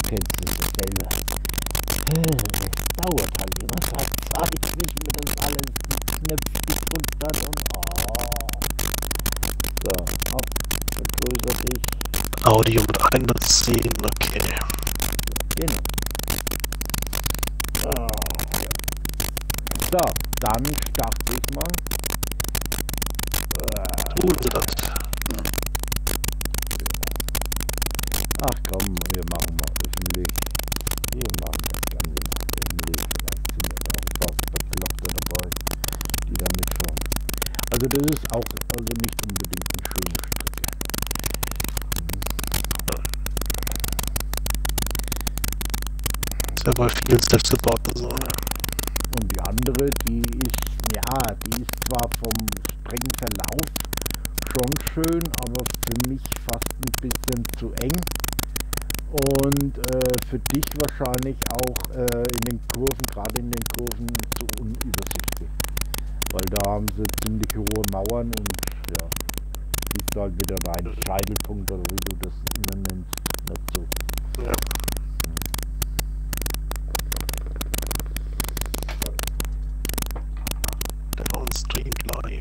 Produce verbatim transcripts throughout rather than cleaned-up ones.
kennst es dasselbe. Es dauert halt immer Zeit, bis mir das alles die Knöpfe gedrückt hat und oh. So, hopp, vergrößer dich. Audio mit einbeziehen, okay. Genau. Oh, ja. So, dann starte ich mal. Tun Sie das. Ach komm, wir machen mal öffentlich. Wir machen das Ganze mal öffentlich. Vielleicht sind ja auch ein paar Bekloppte dabei, die da mitfahren. Also das ist auch also nicht unbedingt eine schöne Strecke. Ist ja bei vielen selbstgebauten so. Und die andere, die ist, ja, die ist zwar vom strengen Verlauf schon schön, aber für mich fast ein bisschen zu eng. Und äh, für dich wahrscheinlich auch äh, in den Kurven, gerade in den Kurven, zu unübersichtlich. Weil da haben sie ziemlich hohe Mauern und ja, siehst du halt wieder rein Scheitelpunkt oder wie du das immer nennst, nicht so. Ja. Downstream live.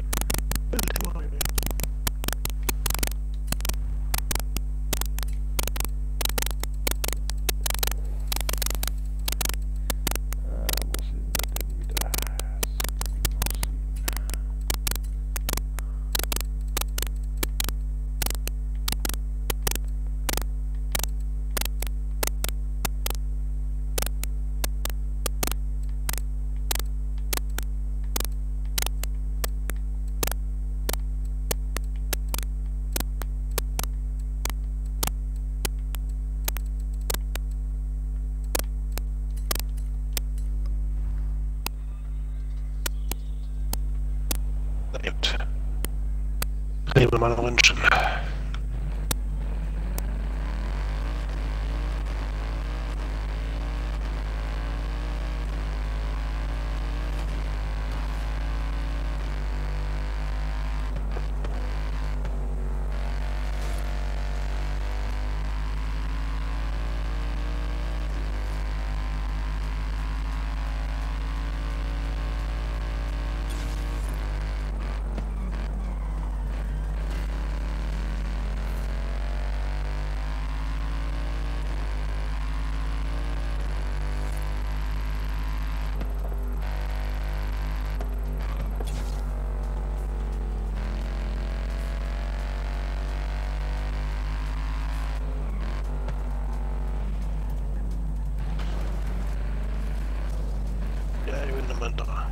Drehen wir mal nach München. Ja, ich bin immer da.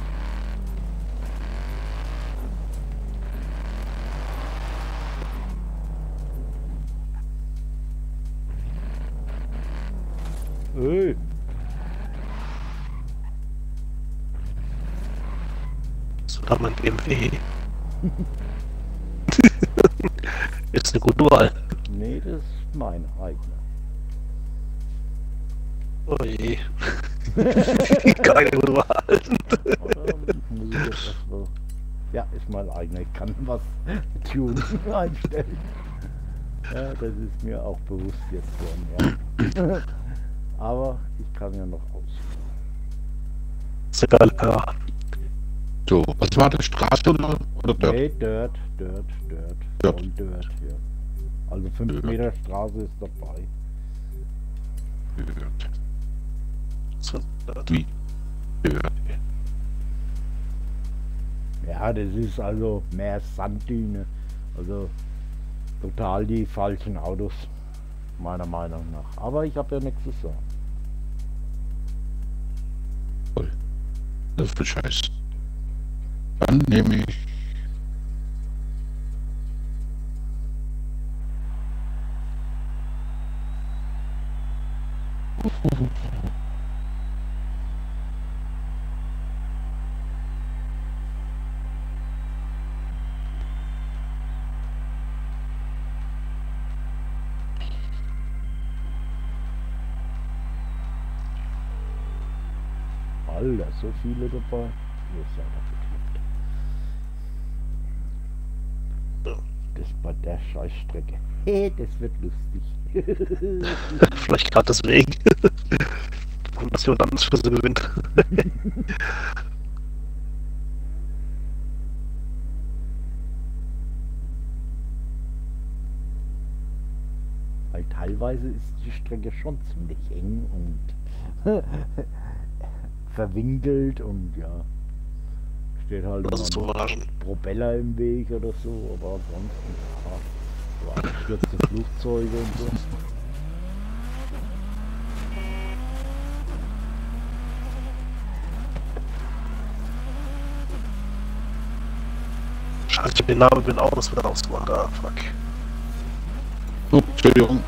Hey. So, da mein B M W. Ist eine gute Wahl. Nee, das ist mein eigener. Oh je. Keine gute Wahl. Oder muss ich jetzt erstmal... Ja, ist mein eigener. Ich kann was Tune einstellen. Ja, das ist mir auch bewusst jetzt schon, ja. Aber ich kann ja noch ausführen. Das ist eine geile Karre. So, was war das? Straße oder, oder Dirt? Nee, Dirt, Dirt, Dirt. Dirt. Voll Dirt, ja. Also fünf Dirt. Meter Straße ist dabei. Dirt. So, Wie? Dirt. Ja, das ist also mehr Sanddüne. Also total die falschen Autos, meiner Meinung nach. Aber ich habe ja nichts zu sagen. Voll. Das ist viel Scheiß. Dann nehme ich. Alter, so viele dabei. Ihr seid doch bekloppt. das bei der Scheißstrecke. Hey, das wird lustig. Vielleicht gerade deswegen. Und dass jemand anderes für sie gewinnt. Weil teilweise ist die Strecke schon ziemlich eng und verwinkelt und ja. Steht halt Das ist immer noch überraschend. Propeller im Weg oder so, aber ansonsten ja, so abgestürzte Flugzeuge und so. Scheiße, ich hab den Namen mit den Autos wieder rausgemacht. Ah, fuck. Oh, Entschuldigung.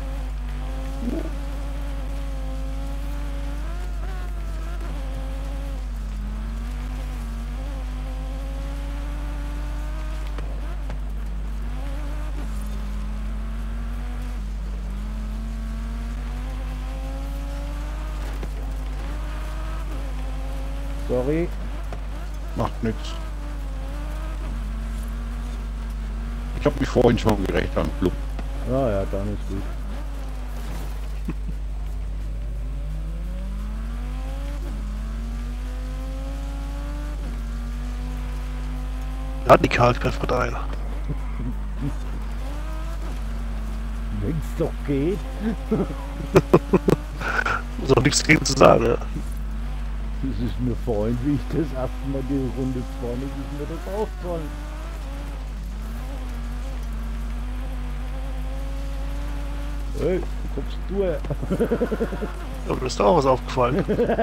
Sorry. Macht nichts. Ich habe mich vorhin schon gerecht am Club. Ja, ja, dann ist gut. Radikal pfeffert ein. Wenn's doch geht. Muss auch nichts gegen zu sagen, ja. Das ist mir vorhin, wie ich das erste Mal die Runde vorne, ist mir das aufgefallen. Hey, wo kommst du her? Ja, mir ist da auch was aufgefallen.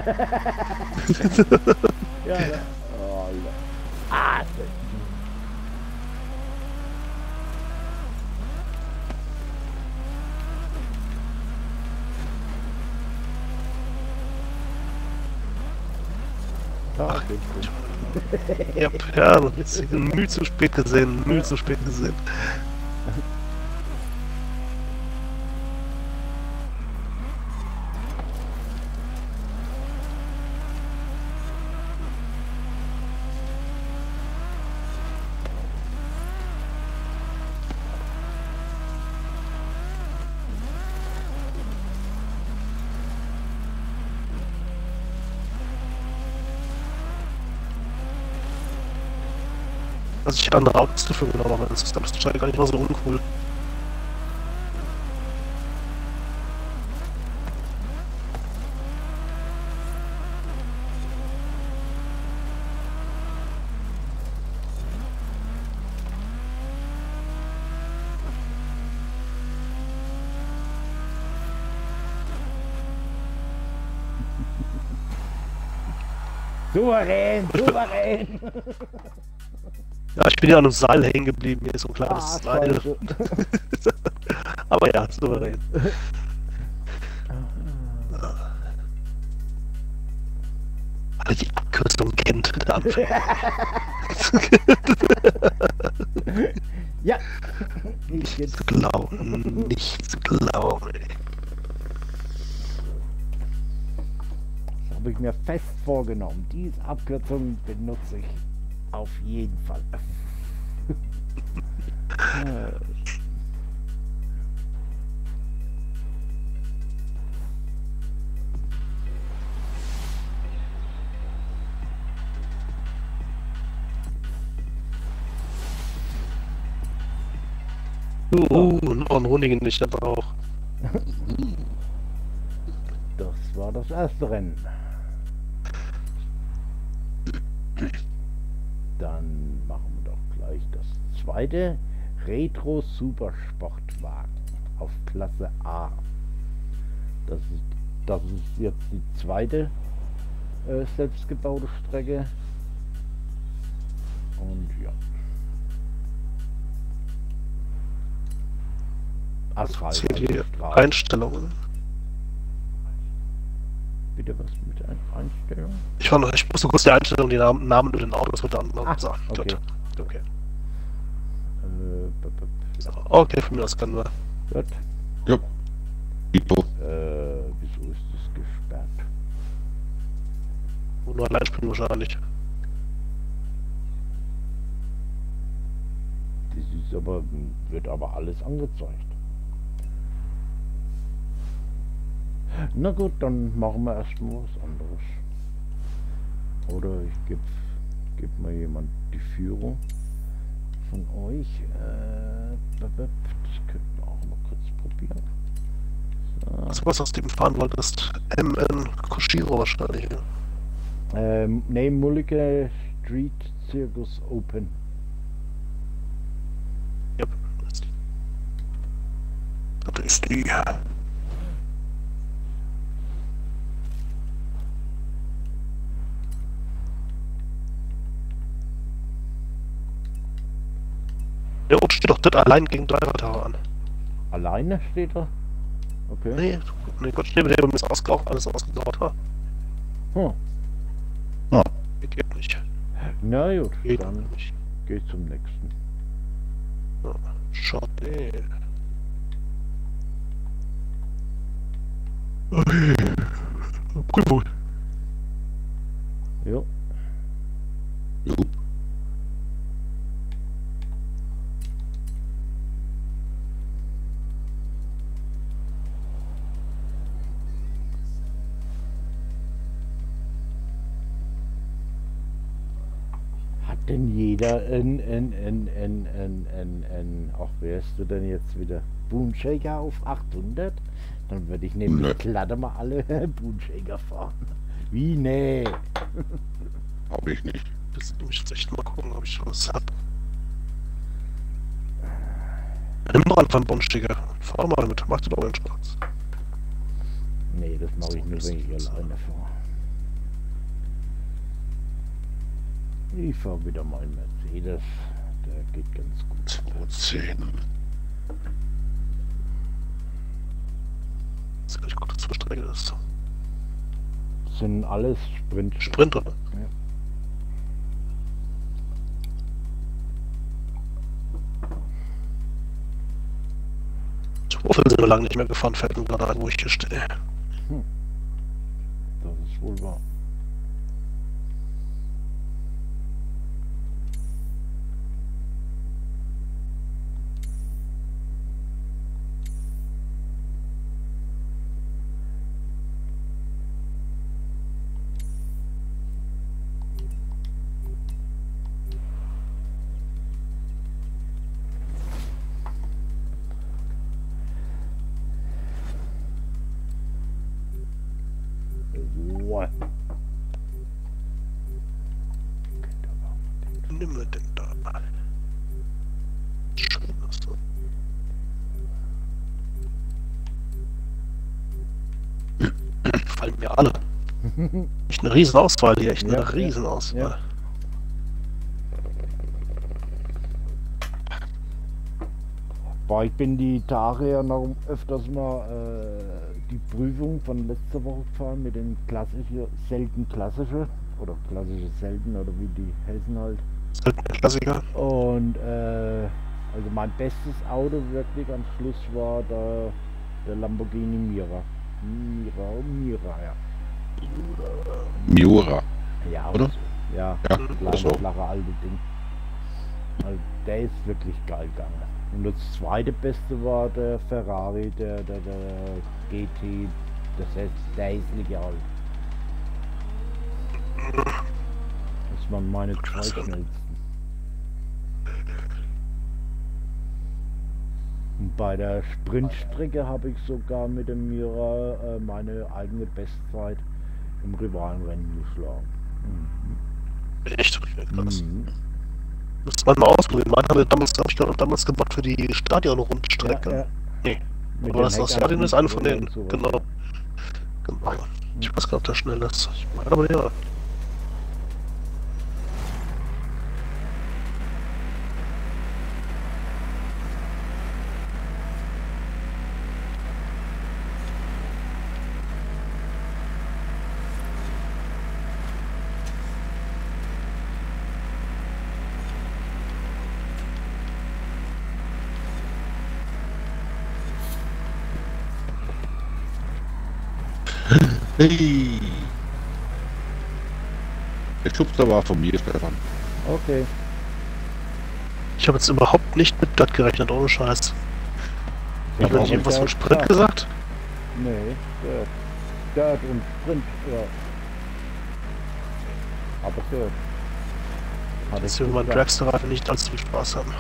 Ja, da. Oh, ah, das. Ah, okay. Ja, ja, das ist müh zu spät gesehen, müh zu spät gesehen. Also ich hätte andere Autos dafür genommen, aber das ist dann wahrscheinlich gar nicht mal so uncool. Souverän, souverän. Ja, ich bin ja an einem Seil hängen geblieben, hier ist so ein kleines Ah, Seil. scheiße. Aber ja, souverän. Alle die Abkürzung kennt, der Anfänger. Ja. Ich Nicht jetzt. zu glauben, nicht zu glauben. Das habe ich mir fest vorgenommen. Diese Abkürzung benutze ich auf jeden Fall. Äh, Uh, noch ein Rundigen nicht da auch. Das war das erste Rennen. Dann machen wir doch gleich das zweite. Retro Supersportwagen auf Klasse A. Das ist, das ist jetzt die zweite äh, selbstgebaute Strecke. Und ja. Asphalt. Zählt die also Straße. Einstellungen. Bitte was mit der Einstellung? Ich, war noch, ich musste kurz die Einstellung, die Namen, Namen mit den Autos mit anderen Ah, sagen. okay. Gut. Okay. Äh, b- b- So, okay, von mir aus können wir. Gut. Ja. Dito. Äh, wieso ist das gesperrt? Nur allein spielen wahrscheinlich. Das ist aber aber wird aber alles angezeigt. Na gut, dann machen wir erstmal was anderes. Oder ich gebe geb mal jemand die Führung von euch. Äh, das könnten wir auch mal kurz probieren. So. Also was aus dem fahren wolltest? M N Koshiro wahrscheinlich. Ja. Ähm, ne, Mulligan Street Circus Open. Ja, das ist die. Der Ort steht doch dort allein gegen Driver Tower an. Alleine steht er? Okay. Nee, nee, Gott, steht der ist ausgeraucht, alles ausgegraut. Ha? Hm. Ah, Geht nicht. Na gut, Geht dann nicht. geh ich zum nächsten. Ja, schade. Okay. Prüfung. Jo. jo. Hat denn jeder ein, ein, ein, ein, ein, ein, ein, ach, wer ist du denn jetzt wieder? Boonshaker auf achthundert? Dann würde ich nämlich Nee. glatt mal alle Boonshaker fahren. Wie? Nee. Hab ich nicht. Das muss ich jetzt echt mal gucken, ob ich schon was hab. Nimm doch einfach einen Bonstiger. Fahr mal mit, mach dir doch einen Spaß. Nee, das mache ich nur, wenn ich alleine fahre. Ich fahre wieder mal einen Mercedes. Der geht ganz gut. zweihundertzehn. Das ist gleich gut, dass Strecke ist. Sind alles Sprint. Sprint, oder? Ja. Wofür sind wir lange nicht mehr gefahren, fällt mir gerade ein, wo ich hier stehe. Das ist wohl wahr. What? Nimm mir denn da. Schön, dass du. Fallen mir alle. Echt eine Riesenauswahl hier, echt eine Ja, ja, Riesenauswahl. ja. Boah, ich bin die Tage ja noch öfters mal äh, die Prüfung von letzter Woche gefahren mit den klassischen, selten klassische oder klassische selten oder wie die heißen halt. Das ist halt ein Klassiker. Und äh, also mein bestes Auto wirklich am Schluss war der, der Lamborghini Mira. Mira, Mira, ja. Miura. Ja, Oder? so. Ja, Ja, kleine, so. flache alte Ding. Also der ist wirklich geil gegangen. Und das zweite Beste war der Ferrari, der, der, der G T, das heißt, der hässliche halt. Das waren meine zwei schnellsten. Und bei der Sprintstrecke habe ich sogar mit dem Mira äh, meine eigene Bestzeit im Rivalenrennen geschlagen. Echt krass. Mhm. Müsste man mal ausprobieren. Meinen haben wir damals, habe ich glaube damals gemacht für die Stadion-Rundstrecke. Ja, ja. Nee. Mit Aber den das ist Heckantrieb ist eine von und denen. sowas. Genau. Genau. Ich weiß gar nicht, ob der schnell ist. Ich meine aber ja. Hey! Der Schubser war von mir, Stefan. Okay. Ich habe jetzt überhaupt nicht mit Dirt gerechnet, ohne Scheiß. Ja, Hat mir nicht aber irgendwas von Dirt, Sprint ja. gesagt? Nee, Dirt. Dirt und Sprint, ja. Aber Dirt. Hat Dass ich wir gut mit meinem gedacht. Dragster-Reifen nicht allzu viel Spaß haben.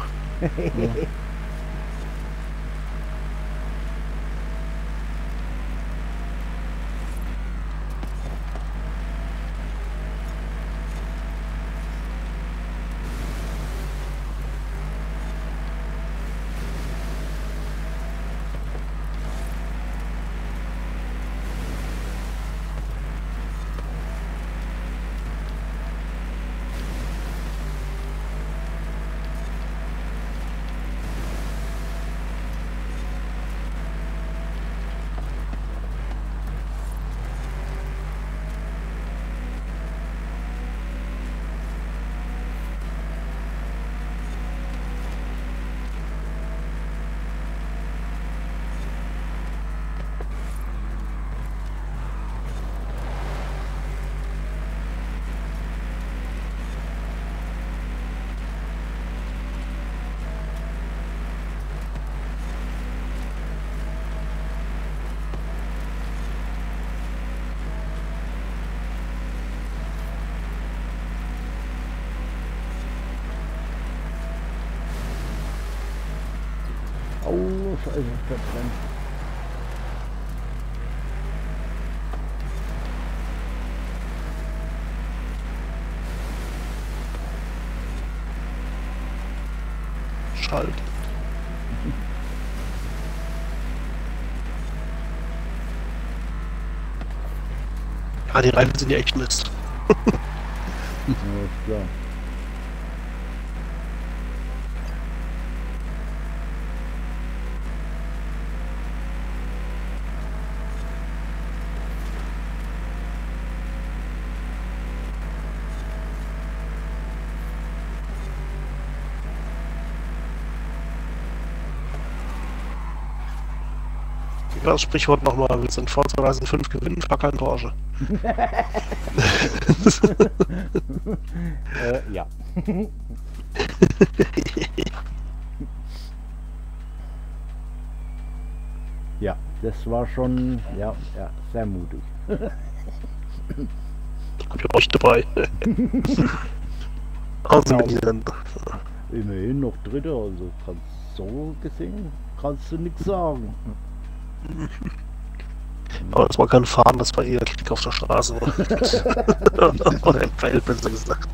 Oh, scheiße, verbrennt. Schalt. Ja, die Reifen sind ja echt Mist. Ja, ist klar. Ja, das Sprichwort nochmal, wir sind vor zweitausendfünf gewinnen, fahr kein Porsche. Äh, ja. Ja, das war schon, ja, ja, sehr mutig. Hab ich euch dabei. Also mit diesen, Immerhin noch Dritter, also kannst so gesehen, kannst du nichts sagen. aber das war kein Fahren, das war eher Krieg auf der Straße. Oder im Feld, besser gesagt.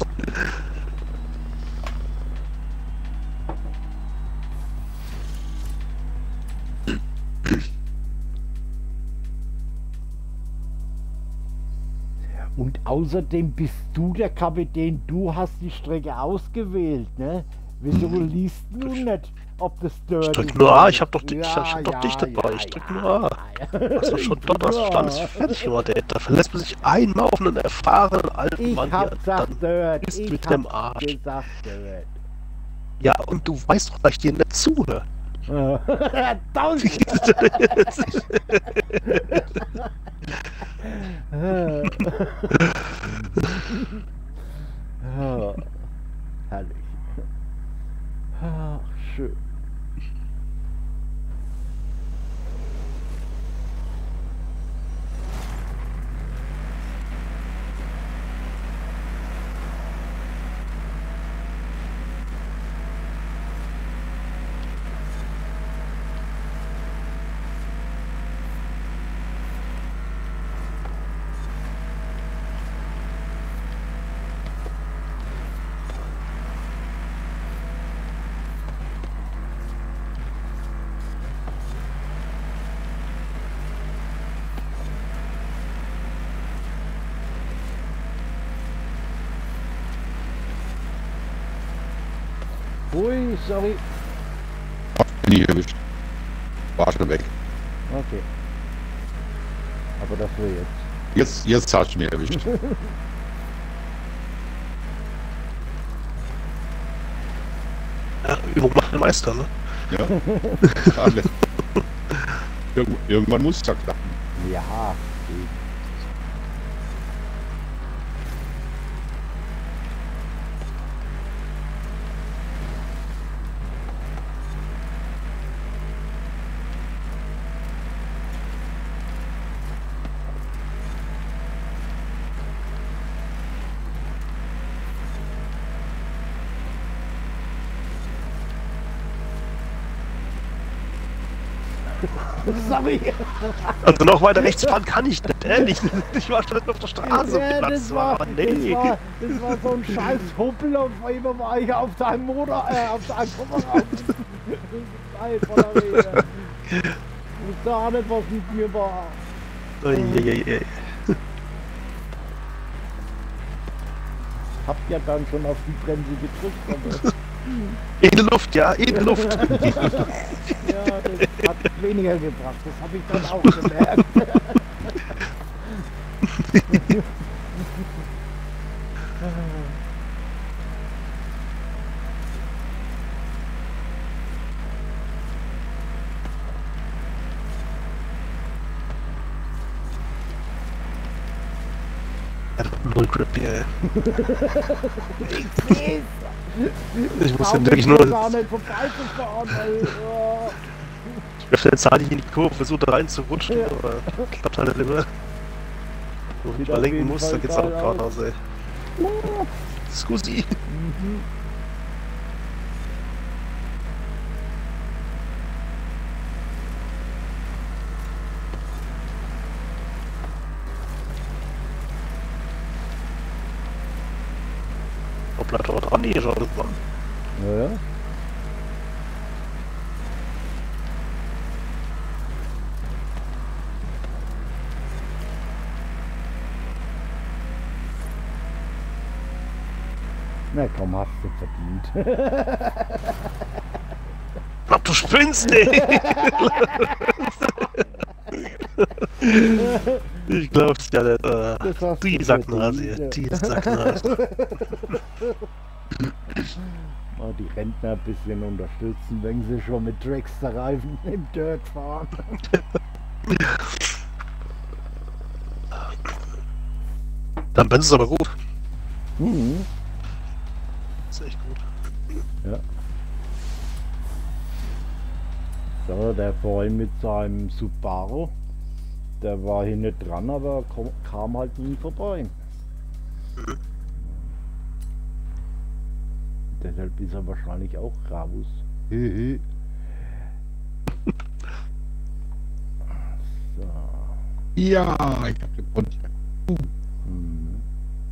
Und außerdem bist du der Kapitän, du hast die Strecke ausgewählt, ne? Wieso liest du nicht, ob das Dirt Ich drück ist nur oder A, nicht? ich hab doch, di- ich hab doch dich dabei, ich drück nur A. ja. Das war schon dort, das war alles fertig, Junge, der, da verlässt man sich einmal auf einen erfahrenen alten Ich Mann hab hier, gesagt dann Dirt, bist du ich mit dem hab Arsch. gesagt Dirt. Ja, und du weißt doch, dass ich dir nicht zuhöre. Tausend! Ah, herrlich. Ach, schön. Ui, sorry. Bin ich erwischt. War schon weg. Okay. Aber dafür jetzt. Jetzt, jetzt hast du mich erwischt. Ja, Übung macht den Meister, ne? Ja. Alle. Irgend, irgendwann muss es ja klappen. Ja, geht. Sorry. Also noch weiter rechts fahren kann ich nicht, ehrlich. Ich war schon auf der Straße. Ja, Platz das, war, war, nee. das, war, das war so ein scheiß Huppel und auf einmal war ich auf deinem Motor, äh, auf deinem Kofferraum. Nein, von der Rede. Ich wusste auch nicht, was mit mir war. Uiuiui. Habt ja dann schon auf die Bremse gedrückt, aber In der Luft, ja, in der Luft. ja, das hat weniger gebracht. Das habe ich dann auch gemerkt. Null Grip hier. Ich seh's. Ich muss Traum ja wirklich mich nur. gar nicht vorbeizufahren, weil, oh. Ich werfe jetzt halt in die Kurve, versuche da reinzurutschen, Ja. aber klappt halt nicht immer. Wo ich Sieht mal auf lenken jeden muss, Fall dann geht's auch geil geradeaus, ey. Scusi. Mhm. Wo bleibt er dran hier schon? Ja, ja. Na komm, hast du verdient. Ach, du spinnst, ey! Ich glaub's ja nicht. Äh, Das hast die du Sacknase verdient, hier, ja. die Sacknase. Mal die Rentner ein bisschen unterstützen, wenn sie schon mit Dragster-Reifen im Dirt fahren. Dann Benz ist aber gut. Mhm. Das ist echt gut. Ja. So, der vorhin mit seinem Subaru, der war hinten dran, aber kom- kam halt nie vorbei. Deshalb ist er wahrscheinlich auch raus. Hehe. So. Ja, ich hab den Bund. Hm.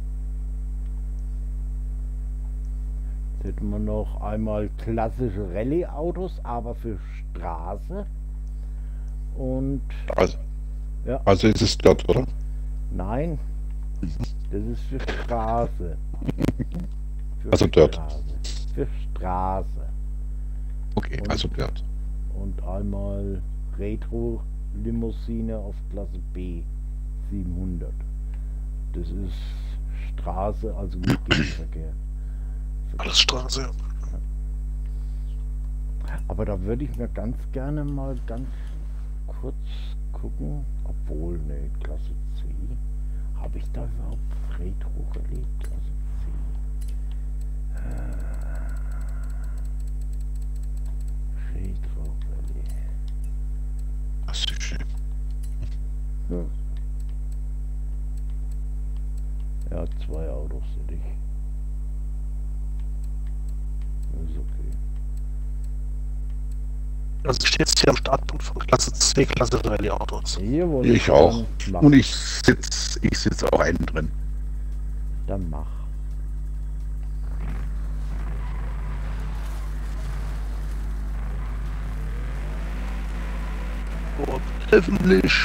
Jetzt hätten wir noch einmal klassische Rallye-Autos, aber für Straße. Und Also, ja, also ist es dort, oder? nein, das ist für Straße. Für Also dort. Straße. Für Straße. Okay, Und- also dort. Und einmal Retro-Limousine auf Klasse B siebenhundert. Das ist Straße, also mit Gegenverkehr. Alles Straße. Aber da würde ich mir ganz gerne mal ganz kurz gucken, obwohl, ne, Klasse C. Habe ich da überhaupt Retro-Relais Klasse C? Äh, Retro-Relais. Das ist schön. Ja. Ja, zwei Autos hätte ich. Das ist okay. Also ich stehe jetzt hier am Startpunkt von Klasse C, Klasse Rallye Autos. Hier wollte Ich auch. dann machen. Und ich sitz, ich sitz auch einen drin. Dann mach. Oh, hoffentlich.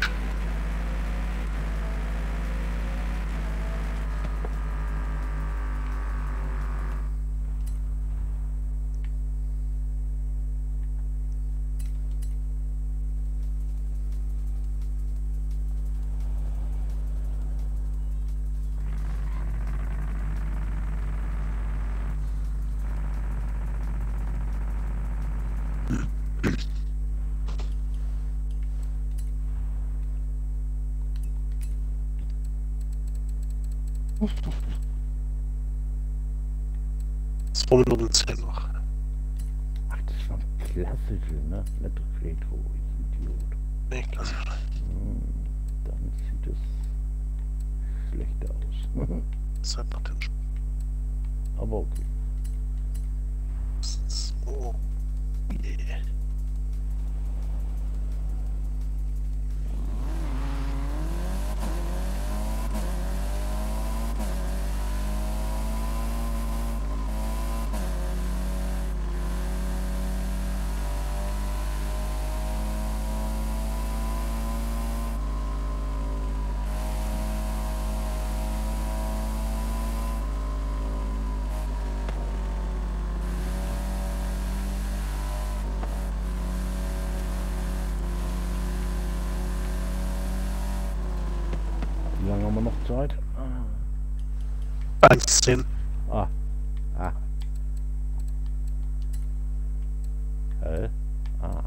Zwei Minuten zehn noch. Ach, das war klassische, ne? Nicht Retro, ich Idiot. Nee, Klasse. Hm, dann sieht es schlechter aus. Zeit nach dem Spiel. Aber okay. So. Yeah. Wie lange haben wir noch Zeit? eins zehn. Ah. Ah. Hä? Ah.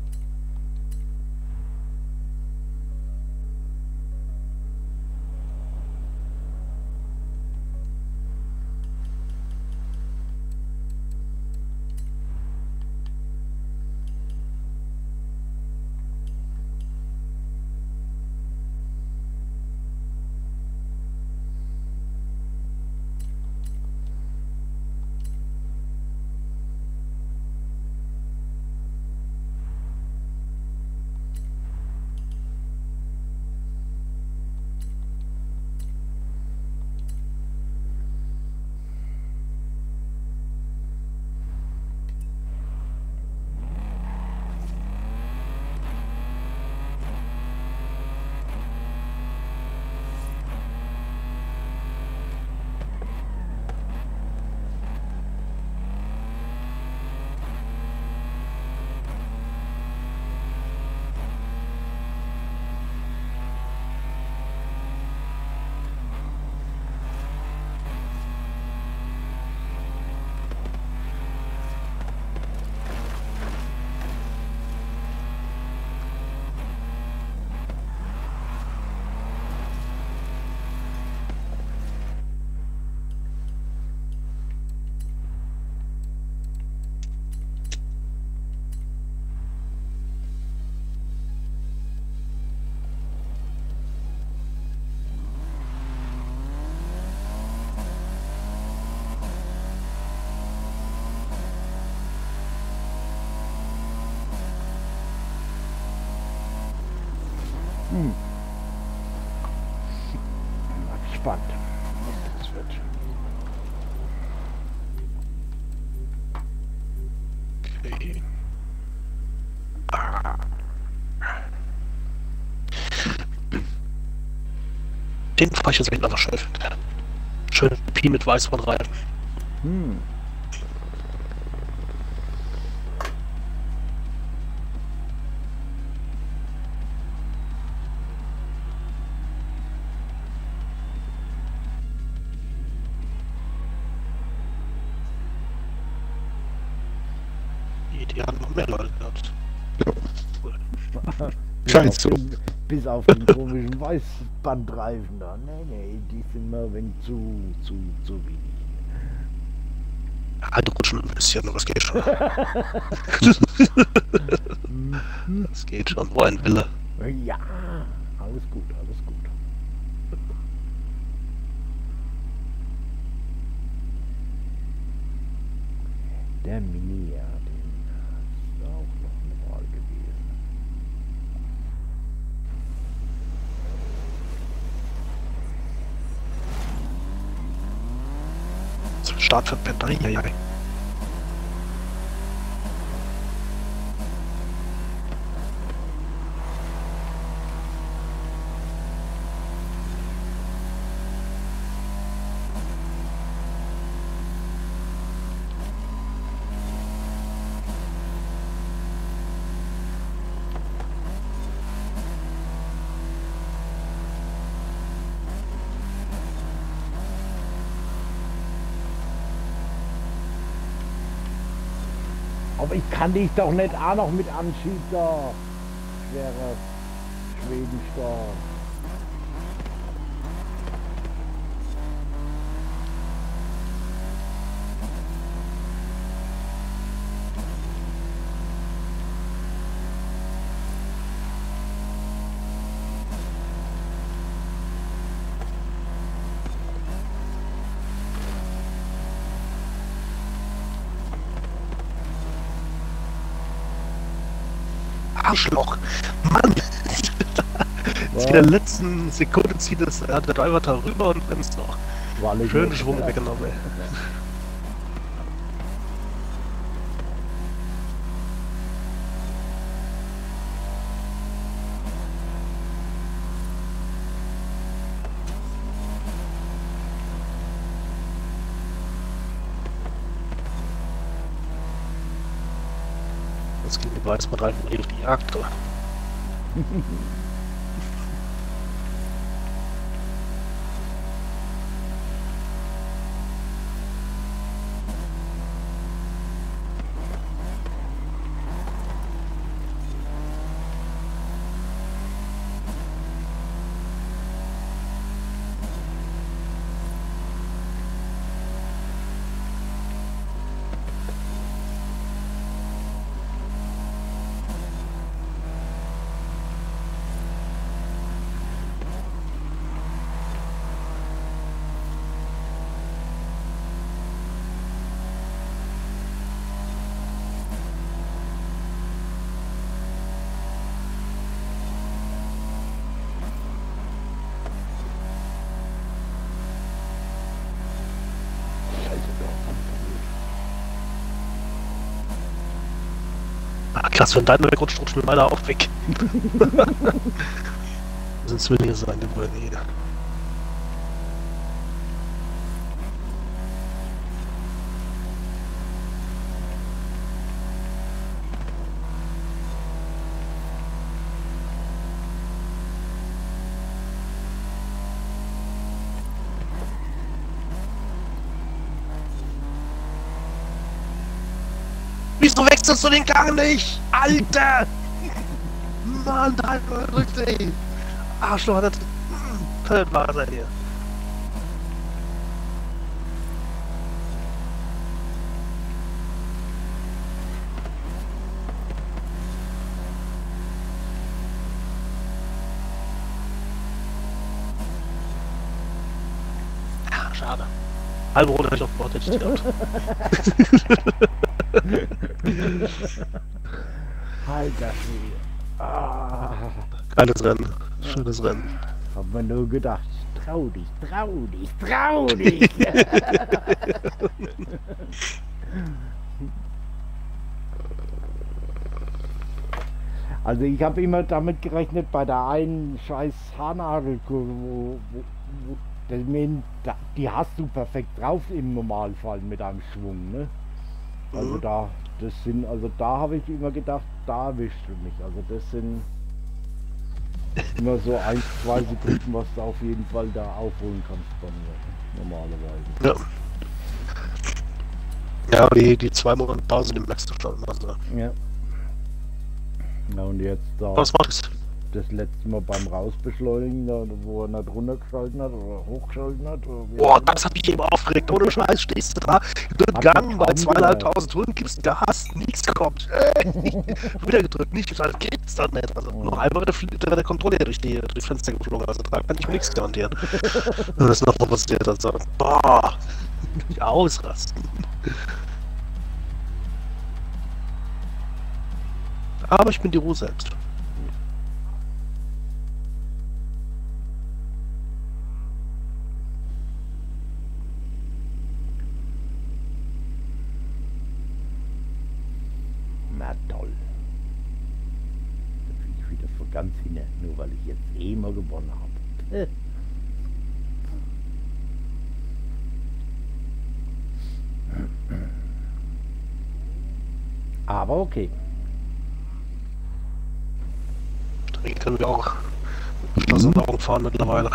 Hm. Mal gespannt, was das wird. Okay. Ah. Den fahre ich jetzt mit nach Schöpfen. Schön Pi mit Weißwein rein. Hm. Die, die haben noch mehr Leute gehabt. Bis Scheint auf so. den- Bis auf den komischen Weißbandreifen da. Nee, nee, die sind mir ein wenig zu, zu, zu wenig. Halt rutschen ein bisschen, aber es geht schon. Es geht schon, wo ein Wille. Ja, alles gut, alles gut. Der Mia, den ist auch noch eine Wahl gewesen. Start für Batterie, ja, ja. Aber ich kann dich doch nicht auch noch mit anschieben da. Schwerer Schwedenstart. Arschloch! Mann! Jetzt in der letzten Sekunde zieht das, äh, der Driver da rüber und bremst noch. Weil ich Schön nicht- Schwung weggenommen, ey. Jetzt geht die Weißmann-Reifen auf die Jagd. Oder? Krass, wenn deiner wegrutscht, rutscht mit meiner auch weg. Das sind Zwillinge sein, die wollen hier. Wieso wechselst du den Gang nicht? Alter! Mann, da drückt ey! Arschloch, das kann nicht wahr sein hier. Ja, schade. Halbe Runde hätte ich auf Bord hätte ich gehabt. Alter Schwede. Ah. Geiles Rennen. Schönes Rennen. Hab mir nur gedacht, trau dich, trau dich, trau dich. Also ich habe immer damit gerechnet, bei der einen scheiß Haarnagelkurve, wo, wo, wo der, die hast du perfekt drauf im Normalfall mit einem Schwung, ne? Also Mhm. da, das sind, also da habe ich immer gedacht, da erwischst du mich. Also das sind immer so ein, zwei Sekunden, was du auf jeden Fall da aufholen kannst bei mir, normalerweise. Ja. Ja, die, die zwei Monate Pause, die merkst du schon. Also. Ja. Ja, und jetzt da Was machst du? das letzte Mal beim Rausbeschleunigen, da, wo er nicht runtergeschalten hat oder hochgeschalten hat. Oder wie Boah, auch immer. das hat mich eben aufgeregt. Ohne Scheiß stehst du da, im Hat Gang mich bei kaum zweieinhalbtausend Stunden, gibst Gas, nichts kommt. Wieder gedrückt, nicht gesagt, geht's dann nicht. Also noch einmal der, der, der Kontrolle durch die, durch die Fenster geflogen, also da kann ich mir nichts garantieren. Wenn das noch mal passiert, also boah, die ausrasten. Aber ich bin die Ruhe selbst. Na toll. Da bin ich wieder von ganz hinten, nur weil ich jetzt eh mal gewonnen habe. Aber okay. Strecke können wir auch mit geschlossenen Augen fahren mittlerweile.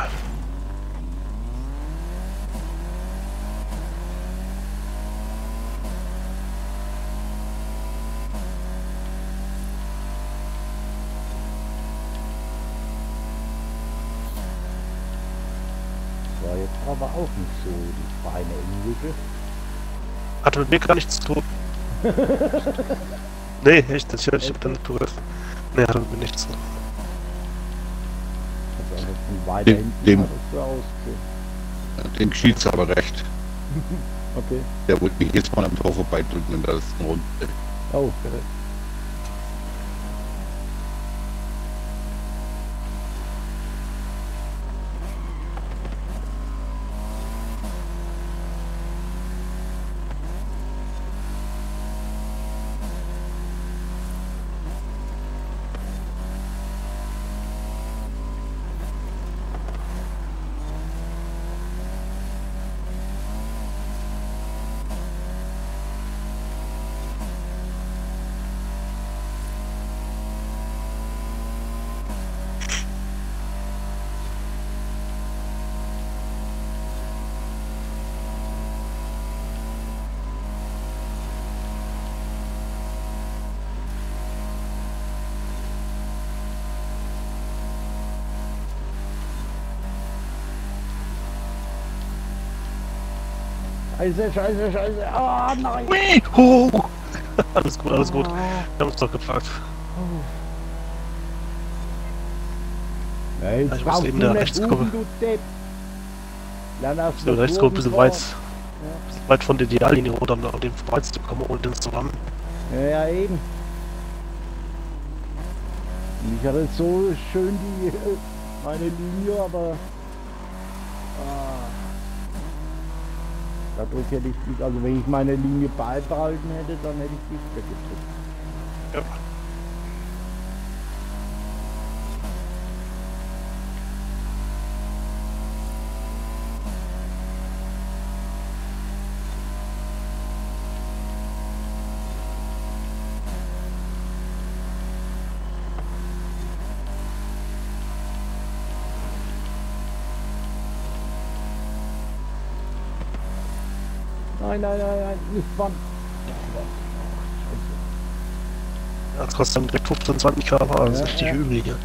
War jetzt aber auch nicht so die feine Englische. Hat mit mir gar nichts zu tun. Nee, echt, ich, ich hab den Tourist. Nee, hat mit mir nichts zu tun. Also ansonsten weiter Dem- hinten dem- hat es so ausgesehen. Dem Schieds aber recht. Okay. Der wollte mich jetzt mal am Tor vorbeidrücken und das ist ein Rund. Oh, okay. Scheiße, scheiße, scheiße. Ah, nein. Ui, oh. Alles gut, alles gut. Wir haben uns doch gefragt. Ja, jetzt Ich muss brauchst eben du da nicht rechts hupen, gucken. du Depp. Lern erst So, mal rechts kommt ein bisschen Kurven weit, fahren. bisschen weit von der Ideallinie runter, um an den vorbei zu kommen, ohne den zu rammen. Ja, ja, eben. Und ich hatte so schön die äh, meine Linie, aber ah, dadurch hätte ich die, also wenn ich meine Linie beibehalten hätte, dann hätte ich die wieder gedrückt. Ja. Nein, nein, nein, nein, nicht fahren. Ja, das kostet dann direkt fünfzehn, zwanzig K W, das ist Ja, richtig ja. übel hier.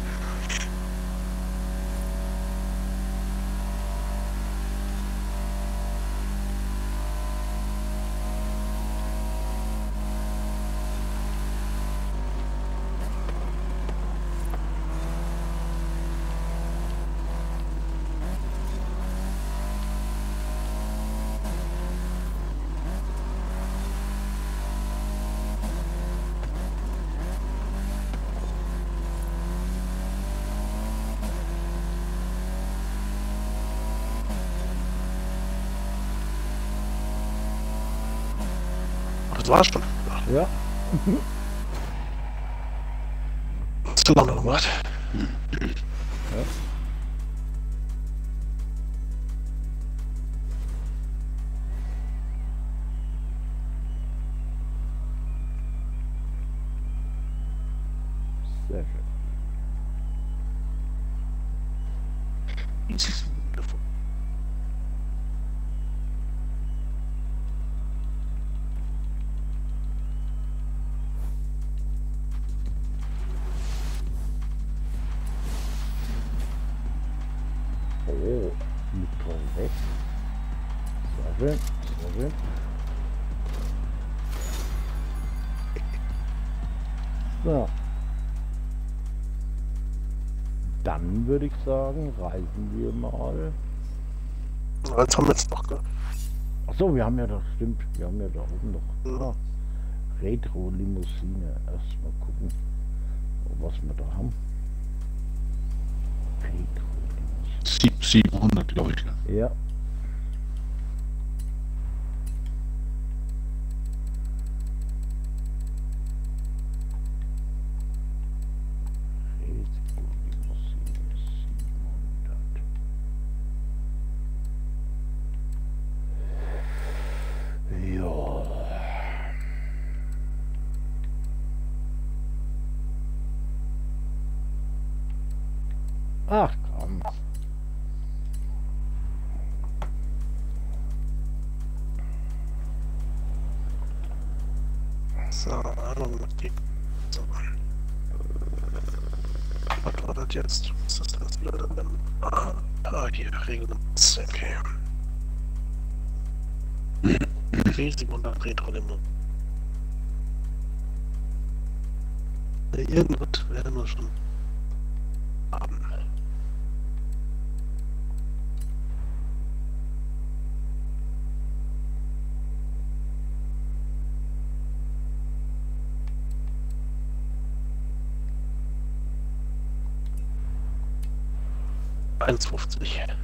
Das war's schon. Ja, Zu lange gemacht. ja. Sehr schön. Oh, Motor weg. Sehr schön, sehr schön. So. Dann würde ich sagen, reisen wir mal. Jetzt haben wir jetzt noch. Ne? Achso, wir haben ja das, stimmt, wir haben ja da oben noch. Mhm. Ah, Retro-Limousine. Erstmal gucken, was wir da haben. Retro-Limousine. Sieb- siebenhundert, glaube ich. Ja. Ja. Retro-Limousine siebenhundert. Ja. Ach komm. So, die. So. Was war das jetzt? Was ist das blöde denn? Ah, ah, hier, Regeln. Okay. siebenhundert Retro-Limo. Irgendwas werden wir schon haben. eins fünfzig. Jawohl.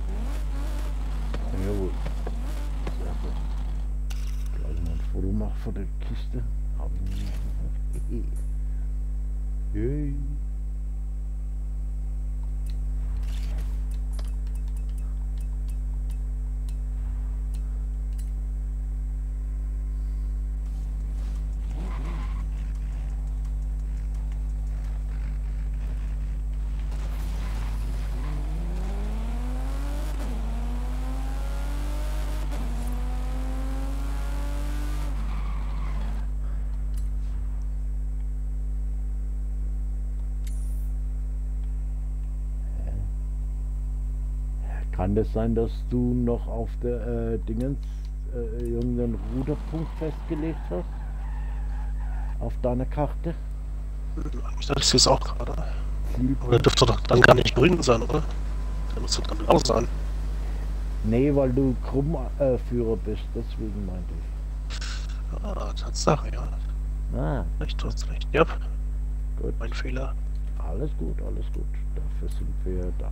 Sehr gut. Gleich mal ein Foto machen von der Kiste. Haben wir. Yay. Kann das sein, dass du noch auf der äh, Dingens äh, irgendeinen Ruderpunkt festgelegt hast? Auf deiner Karte? Ich dachte, das ist auch gerade. Aber Zielpunkt? der dürfte doch dann gar nicht grün sein, oder? Der muss doch dann blau sein. Nee, weil du Krummführer bist, deswegen meinte ich. Ah, Tatsache, ja. Ah, Recht, du hast recht. Ja, gut. mein Fehler. Alles gut, alles gut. Dafür sind wir da.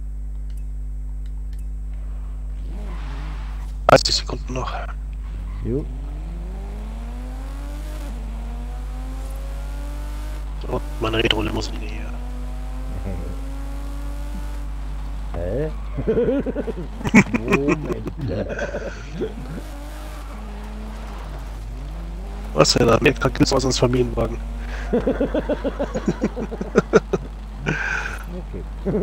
dreißig Sekunden noch. Jo. So, meine Retro-Limousine hier. Hä? Moment. Was denn? Amerika gibt's was als Familienwagen. Okay.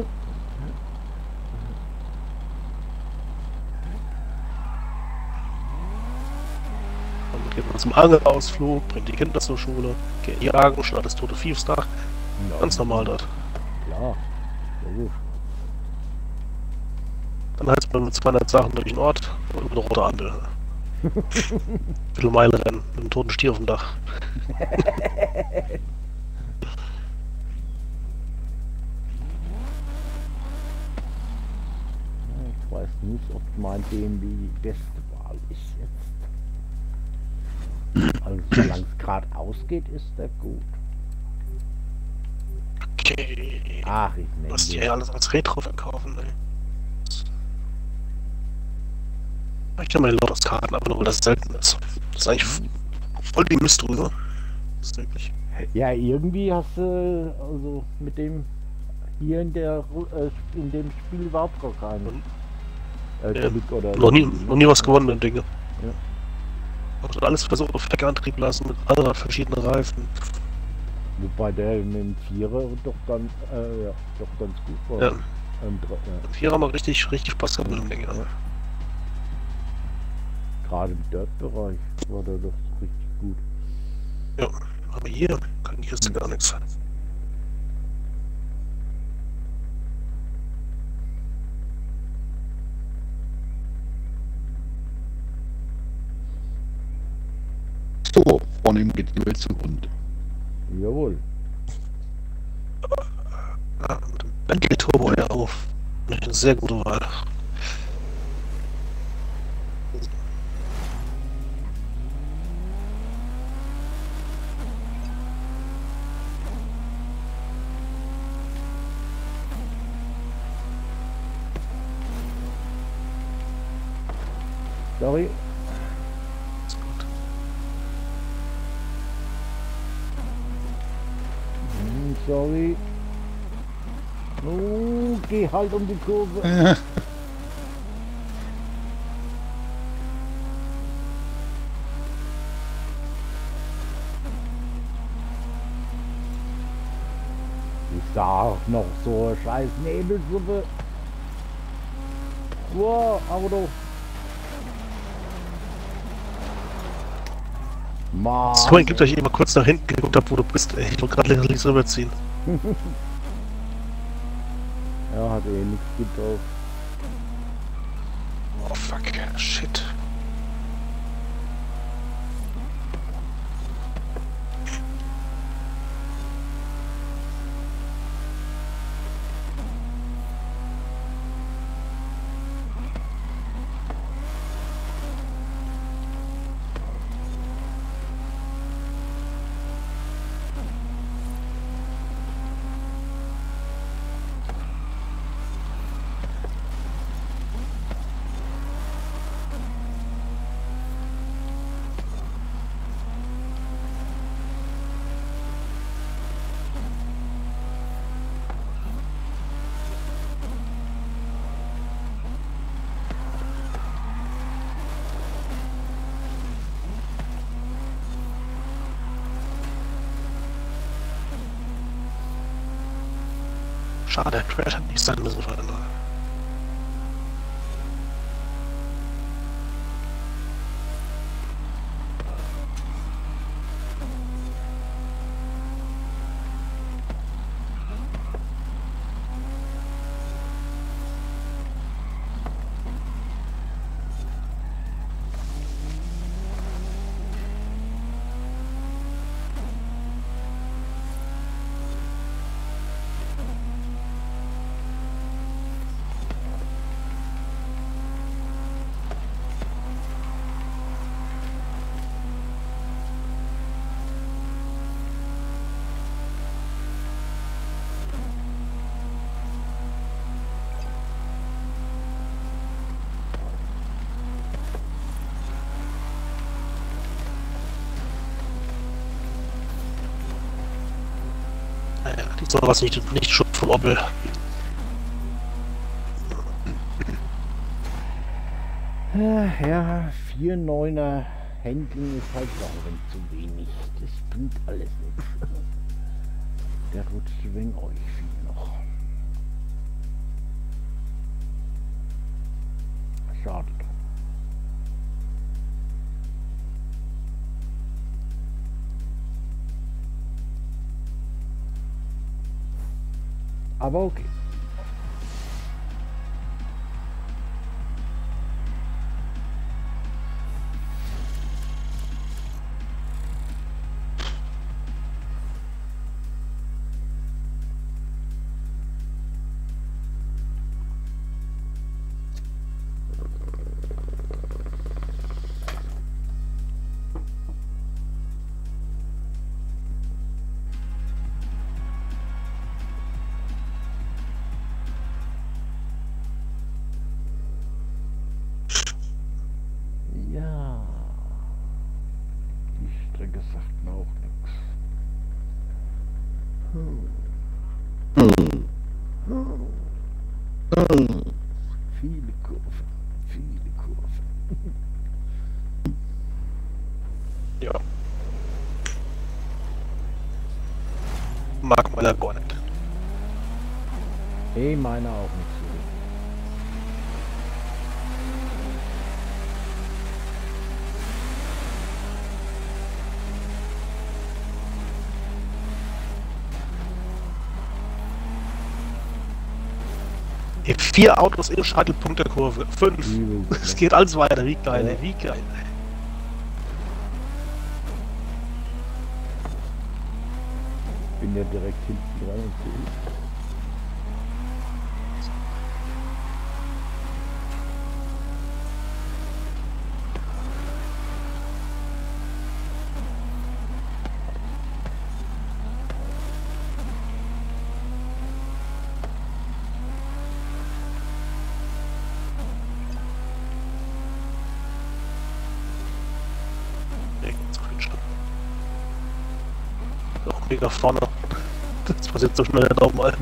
geht man zum Angelausflug, bringt die Kinder zur Schule, geht jagen, schneidet das tote Viehsdach. Ja, Ganz normal dort. klar. Logisch. Dann heizt man mit zweihundert Sachen durch den Ort und eine rote Ampel. Viertelmeile rennen, mit einem toten Stier auf dem Dach. Ich weiß nicht, ob mein B M W die beste Wahl ist jetzt. Also solange es geradeaus geht, ist der gut. Okay. Ach, ich nehme Was die den. ja alles als Retro verkaufen, ey. Ich kann meine Lotus-Karten, aber nur weil das selten ist. Das ist eigentlich voll die Mist drüber. Das ist wirklich. Ja, irgendwie hast du also mit dem hier in der Ru- äh, in dem Spiel überhaupt gar keinen äh, Ja, Glück oder Noch nie, noch nie was gewonnen mit Dinge. Ja. Und alles versucht auf Heckantrieb lassen mit anderen verschiedenen Reifen. Wobei der mit dem Vierer doch ganz äh, ja, doch ganz gut war. Ja. Ähm, dr- ja. Hier haben wir richtig, richtig Spaß gehabt mit dem Ding. Ja. Ja. Gerade im Dirt-Bereich war der doch richtig gut. Ja, aber hier kann die Kiste gar nichts. So, vorne geht die Welt zugrunde. Jawohl. Ja, mit dem Bentley Turbo ja auf. Eine sehr gute Wahl. Sorry. Ist gut. Hm, sorry. Oh, geh halt um die Kurve. Äh, Ich sag noch so scheiß Nebelsuppe. Wow, Auto. Mann. Sorry, gibt euch immer kurz nach hinten geguckt hab, wo du bist. Ey, ich wollte gerade links rüberziehen. Ja, hat eh nichts getroffen. Oh fuck, shit. Schade, der Crash hat nicht sein müssen, Freunde. Naja, diesmal war es nicht, nicht Schuld vom Opel. Äh, Ja, vier neuner Handling ist halt auch ein zu wenig. Das bringt alles nichts. Der rutscht wegen euch viel noch. Schade. Aber okay. Ja, die Strecke sagt mir auch nichts. Viele Kurven, viele Kurven. Ja. Mag meiner gar nicht. Nee, meiner auch nicht so. Hier vier Autos im Scheitelpunkt der Kurve. Fünf. Übel, Es ne? geht alles weiter. Wie geil, Ja. wie geil. Bin ja direkt hinten dran und sehe. Nee, ganz viel Stadt. Auch mega vorne. Das passiert so schnell auch mal.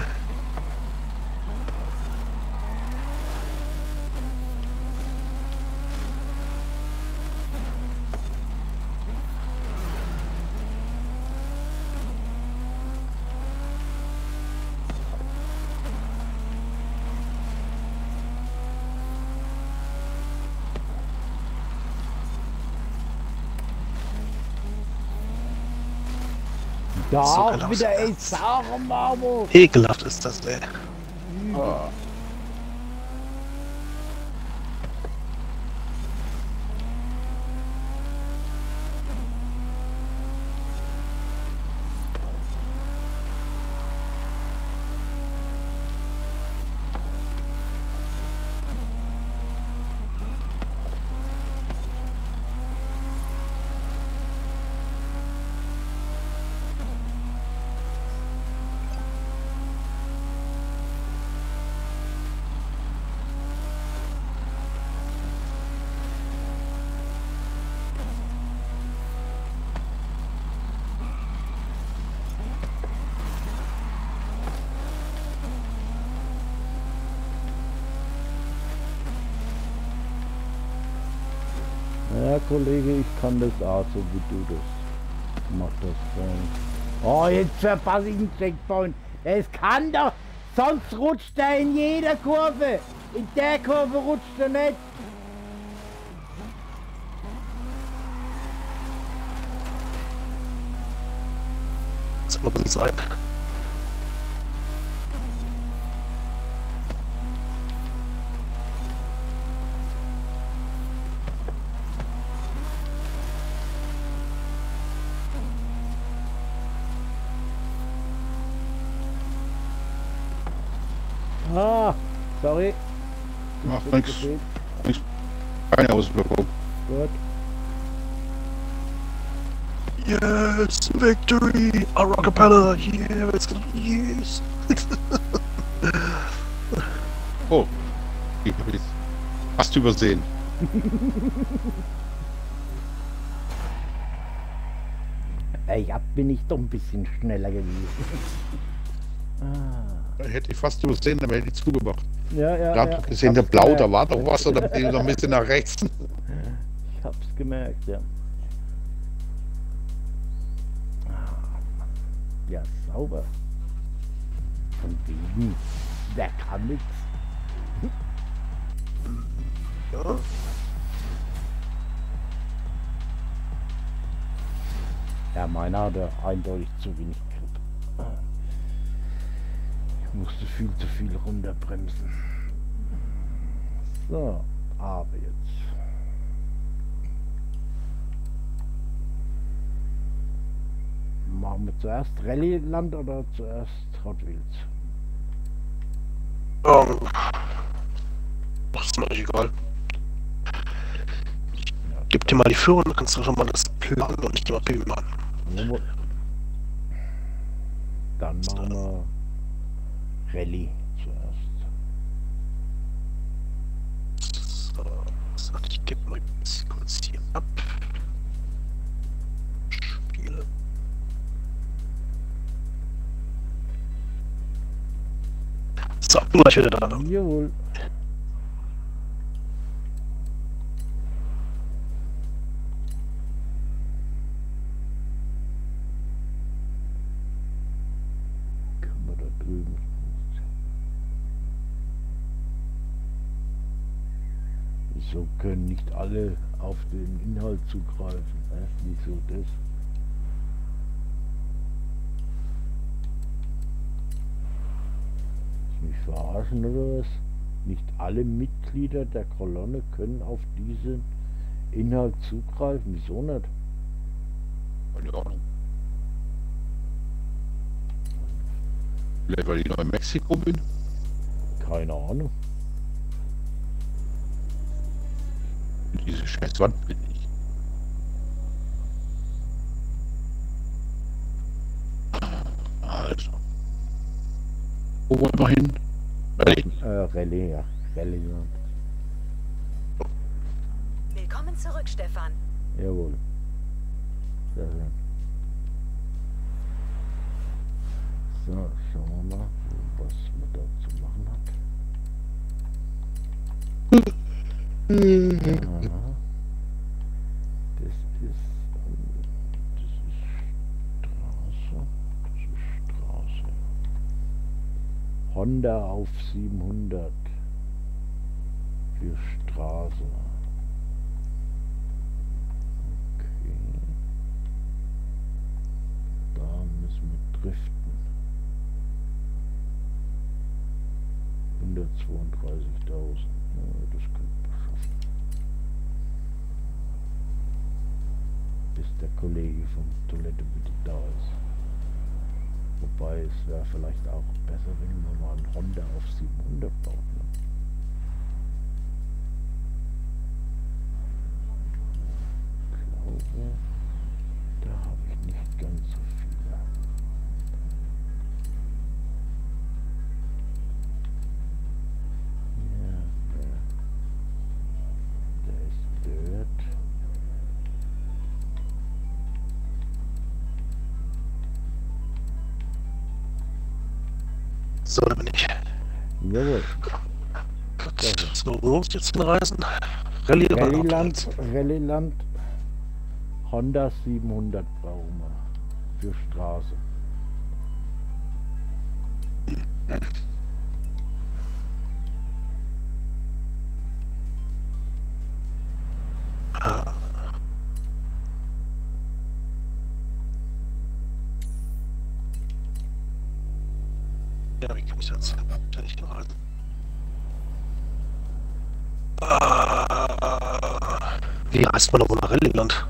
Da So auch genau wieder, so. ey, Sauermarmor. Ekelhaft ist das, ey. Ja, Kollege, ich kann das auch so wie du das. Mach das schon. Oh, jetzt verpasse ich einen Checkpoint. Es kann doch. Sonst rutscht er in jeder Kurve. In der Kurve rutscht er nicht. Das muss man sein. Ah, sorry. Macht Ist nix. gefehlt. Nix. Keine Auswirkung. Gut. Yes, victory! A rockapella! Yeah, it's gonna yes! Oh. Ich hab jetzt fast übersehen. Ey, ja, bin ich doch ein bisschen schneller gewesen. ah. Hätte ich fast übersehen, dann hätte ich zugemacht. Ja, ja, Ich hab ja. gesehen, der Hab's Blau, da gemerkt. war doch was, oder bin ich noch ein bisschen nach rechts. Ich hab's gemerkt, ja. Ah, Mann. Ja, sauber. Von wegen. Der kann nix. Ja. Ja, Ja, meiner hatte eindeutig zu wenig Grip. Ich musste viel zu viel runterbremsen. So, aber jetzt. Machen wir zuerst Rallye-Land oder zuerst Hot Wheels? Ähm, das ist mir nicht egal. Gib dir mal die Führung, dann kannst du schon mal das planen und nicht immer Film machen. Dann machen wir Rallye zuerst. So, so ich gebe mal jetzt kurz hier ab. Spiele. So, gleich wieder da. Jawohl. Können wir da drüben. Wieso können nicht alle auf den Inhalt zugreifen? Hä? Wieso das? Mich verarschen oder was? Nicht alle Mitglieder der Kolonne können auf diesen Inhalt zugreifen. Wieso nicht? Keine Ahnung. Vielleicht weil ich noch in Mexiko bin? Keine Ahnung. Diese scheiß Wand bin ich. Also. Wo wollen wir hin? Rallye. Äh, Rallye, ja. Rallye, ja. Willkommen zurück, Stefan. Jawohl. Sehr schön. So, schauen wir mal, was man da zu machen hat. Aha. Das ist, das ist Straße. Das ist Straße. Honda auf siebenhundert für Straße. Okay. Da müssen wir driften. hundertzweiunddreißigtausend. Ja, das könnte man schaffen. Bis der Kollege vom Toilette bitte da ist. Wobei es wäre vielleicht auch besser, wenn man mal einen Honda auf siebenhundert baut. Ne? Ich glaube, da habe ich nicht ganz so viele. Ja, der, der ist dort. So, da bin ich. Jawohl. Gut, so, wo muss ich jetzt hinreisen? Rallye oder Rallyeland, Rallyeland, Honda siebenhundert brauchen wir für Straße. Ah. Ja, wie kann ich das? Kann ich noch halten? Ah, wie heißt man doch wohl nach Rallyeland?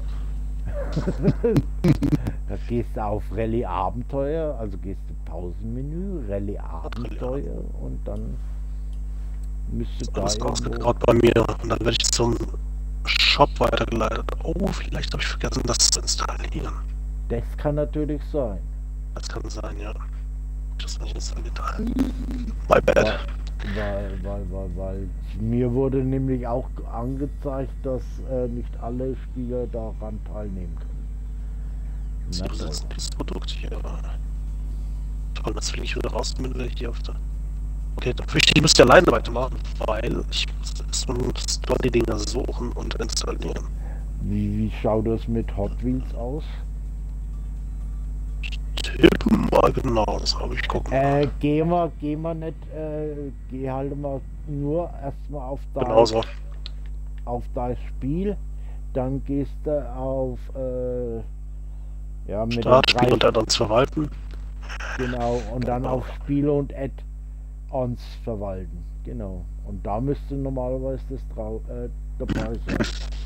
Da gehst du auf Rallye Abenteuer, also gehst du Pausenmenü, Rallye Abenteuer und dann müsste da Das irgendwo... kostet gerade bei mir und dann werde ich zum Shop weitergeleitet. Oh, vielleicht habe ich vergessen, das zu installieren. Das kann natürlich sein. Das kann sein, ja. Das habe ich installiert. My bad. Weil, weil, weil, weil mir wurde nämlich auch angezeigt, dass äh, nicht alle Spieler daran teilnehmen können. So, das ist dieses Produkt hier. Toll, das will ich wieder raus, wenn wir hier auf der... Okay, dann fürchte ich, ich müsste alleine weitermachen, weil ich muss erstmal die Dinger suchen und installieren. Wie, wie schaut das mit Hot Wheels aus? Tippe mal genau, das habe ich gucken. Äh, geh mal, geh mal nicht, äh, geh halt mal nur erstmal auf dein, Genauso. auf dein Spiel, dann gehst du auf, äh, ja, mit Start, den Spiel drei, und Add-ons verwalten. genau, und dann Genau. auf Spiele und Add, ans Verwalten. Genau. Und da müsste normalerweise das Trau äh, dabei sein.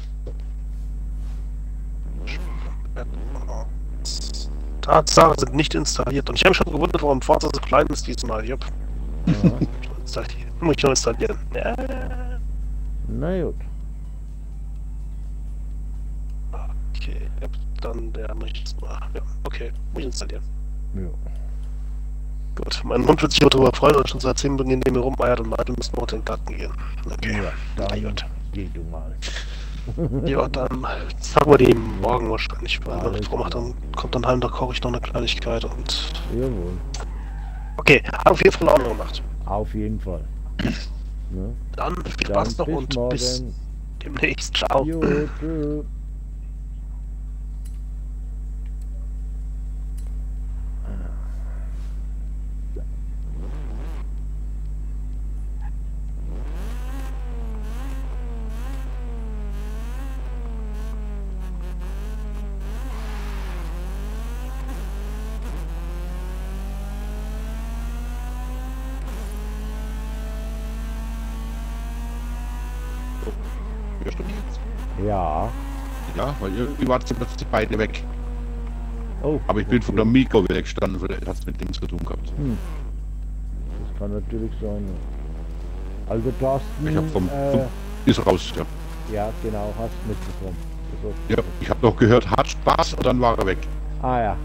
Tatsache sind nicht installiert. Und ich habe mich schon gewundert, warum Forza so klein ist diesmal. Jupp. Ja. Muss ich noch installieren. Ja. Na gut. Okay, ja, dann der muss ich jetzt mal. Ja, okay, muss ich installieren. Ja. Gut, mein Hund wird sich auch darüber freuen und schon seit zehn Minuten neben mir rumeiert und meint, wir müssen noch in den Garten gehen. Okay. Ja, Na dann gut. geh du mal. Ja, dann sagen wir die morgen wahrscheinlich, weil meine Alles Frau macht dann, kommt dann heim, da koche ich noch eine Kleinigkeit und. Jawohl. Okay, hat auf jeden Fall auch noch gemacht. Auf jeden Fall. Ne? Dann viel Dann Spaß noch bis und morgen. bis demnächst. Ciao. Jo, tschö. Hörst du mich jetzt? Ja. Ja, weil irgendwie waren sie plötzlich beide weg. Oh. Aber ich bin okay. von der Mikro weggestanden, vielleicht hat es mit dem zu tun gehabt. Hm. Das kann natürlich sein. Ja. Also Thorsten, Ich hab vom, äh, vom ist raus, ja. ja genau, hast mitbekommen. Das hast- Ja, ich habe noch gehört, hat Spaß und dann war er weg. Ah ja.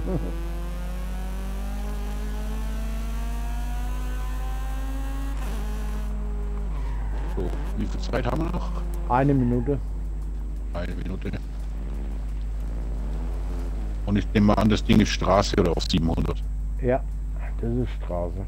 So, wie viel Zeit haben wir noch? Eine Minute. Eine Minute. Und ich nehme mal an, das Ding ist Straße oder auf siebenhundert. Ja, das ist Straße.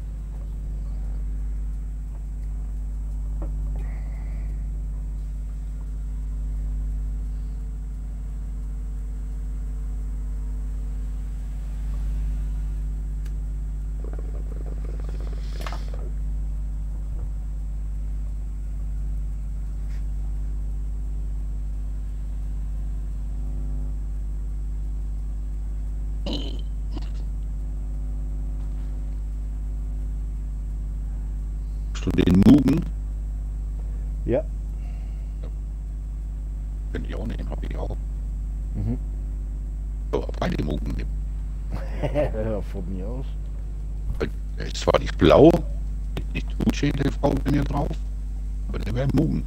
Hast du den Mugen? Ja. Könnte ich auch nehmen, habe ich auch. Mhm. So, beide Mugen nehmen. Ja, von mir aus. Der ist zwar nicht blau, steht nicht Uche T V bei mir drauf, aber der wäre Mugen.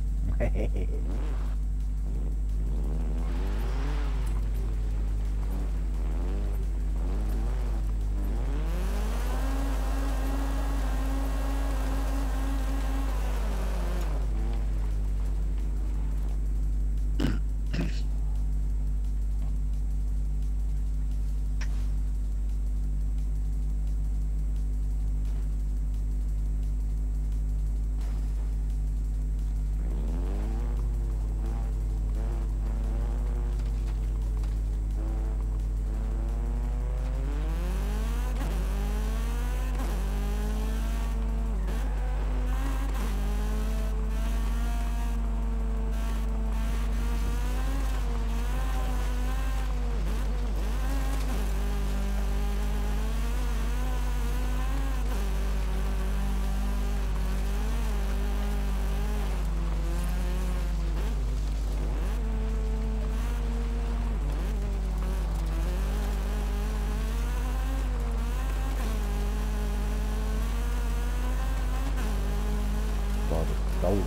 War das Stau.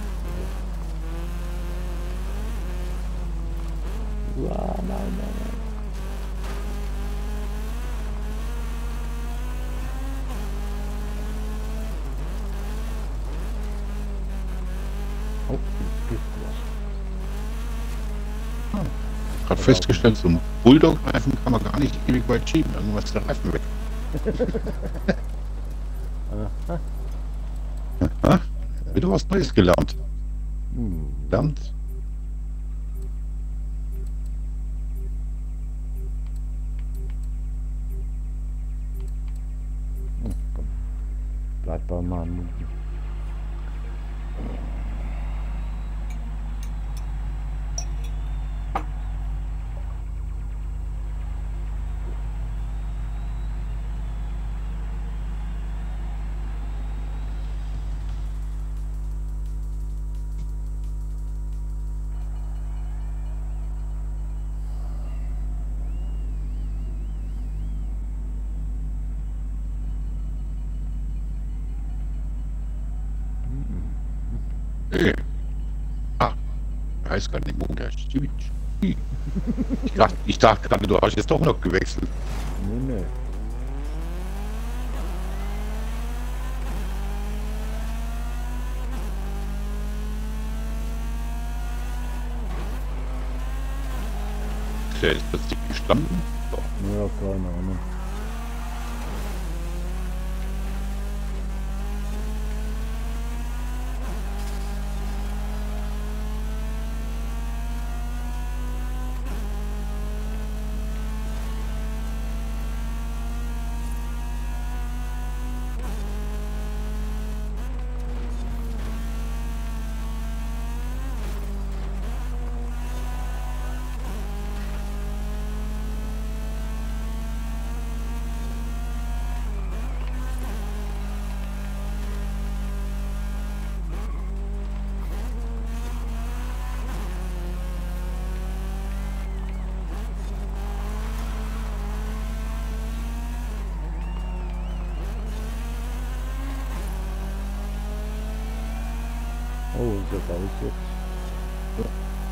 Ja, nein, nein, nein. Oh, jetzt was. Gerade festgestellt, so ein Bulldog-Reifen kann man gar nicht ewig weit schieben, irgendwas ist der Reifen weg. Aha. Aha, wieder was Neues gelernt. Hm. Lernt. Hm, komm. Bleib bei meinem Mund. Nee. Ah, heißt gar nicht Motor. Ich dachte, ich dachte gerade, du hast jetzt doch noch gewechselt. Nee, nee. Ist der jetzt plötzlich gestanden? Doch. Ja, keine Ahnung. Oh, ist er raus jetzt?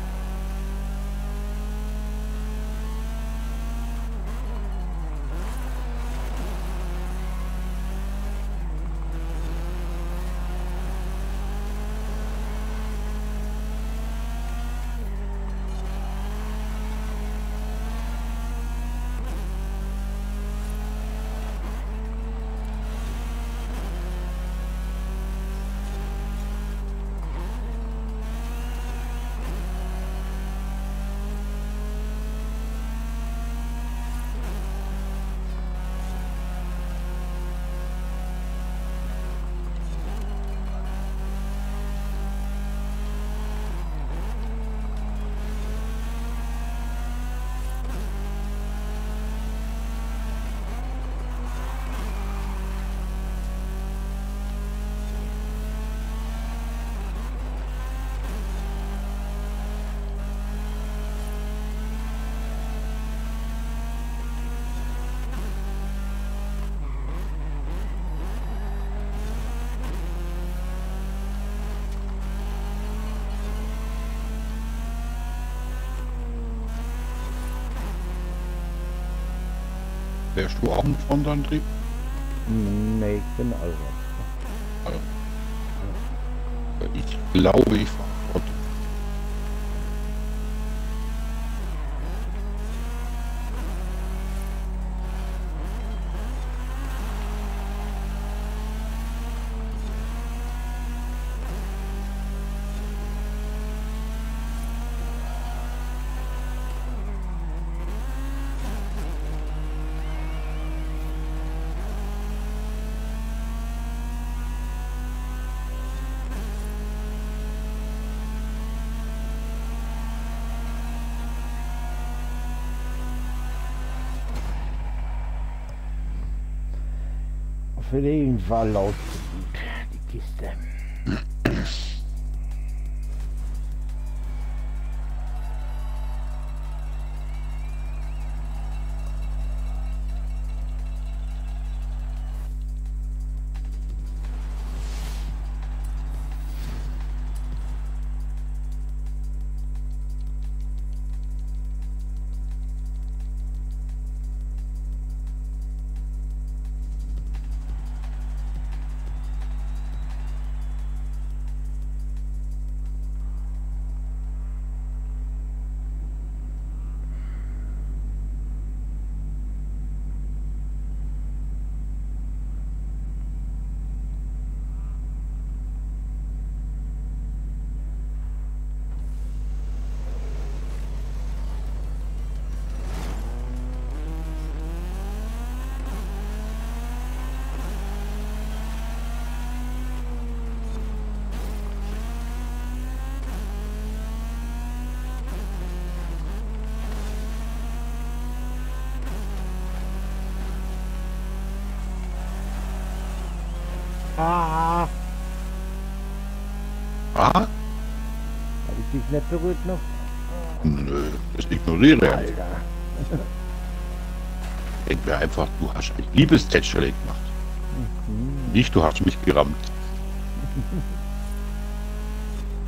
Wärst du auch ein Frontantrieb? Nee, ich bin Allrad. Also, ich glaube, ich fahre Front. Auf jeden Fall laut gut, die Kiste. Ah, Ah? habe ich dich nicht berührt noch? Nö, das ignoriere ich. Alter. Denk mir einfach, du hast ein liebes Tätschele gemacht. Mhm. Nicht, du hast mich gerammt.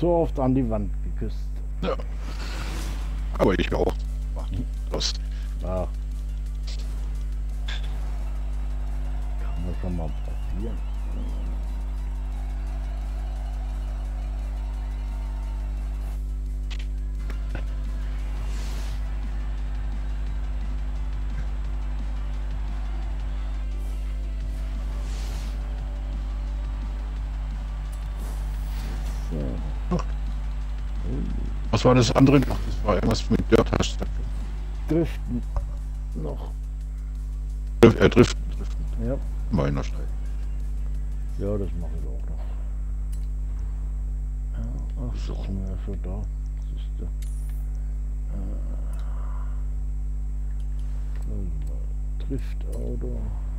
so oft an die Wand geküsst. Ja. Aber ich auch. Das. Ja. Kann mir schon mal passieren. Was war das andere noch? Das war irgendwas mit Dirt. Driften noch. Drif äh, driften, driften. Ja. Meiner Stein. Ja, das mache ich auch noch. Ja, ach, so sind wir ja schon da. Siehst du. Äh, Driftauto.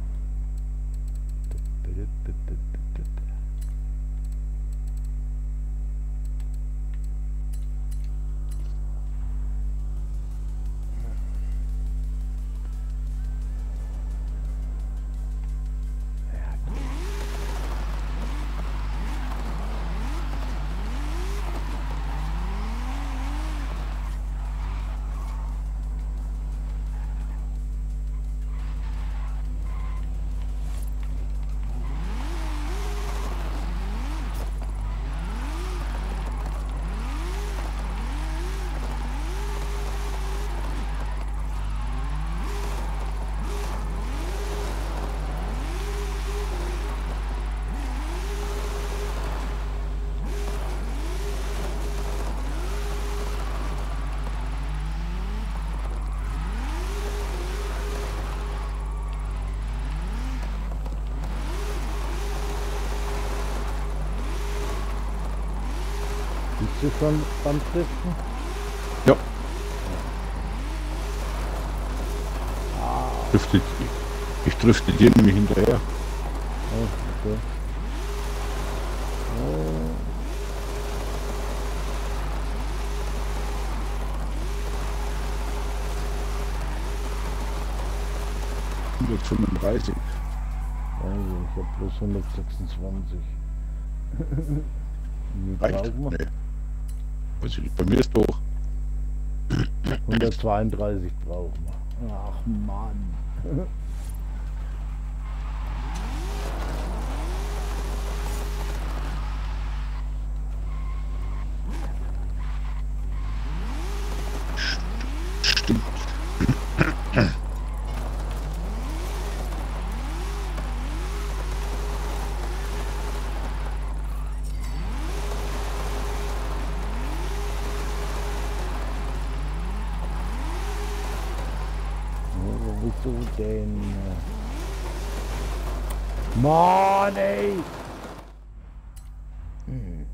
Bist du schon beim Driften? Ja. Driftet, ich, ich drifte dir nämlich hinterher. Oh, okay. Oh. hundertfünfunddreißig. Also, ich habe bloß hundertsechsundzwanzig. Wie Reicht? brauchen wir? Nee. Also, bei mir ist doch. hundertzweiunddreißig brauchen wir. Ach Mann. Stimmt. Wieso denn? Mann, ey! Hm.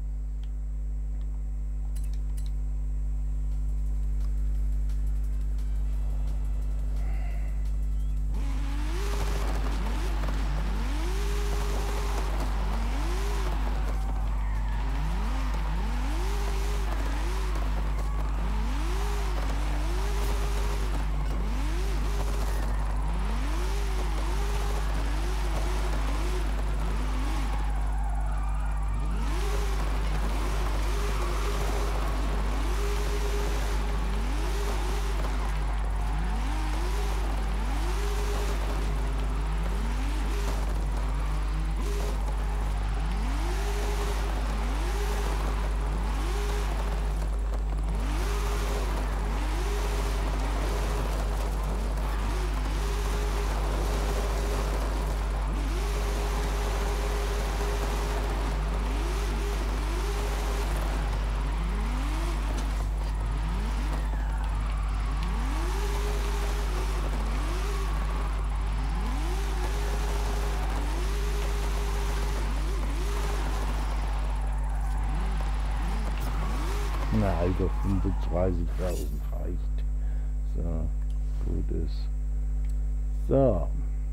Na, also fünfundzwanzigtausend reicht. So, gut ist. So.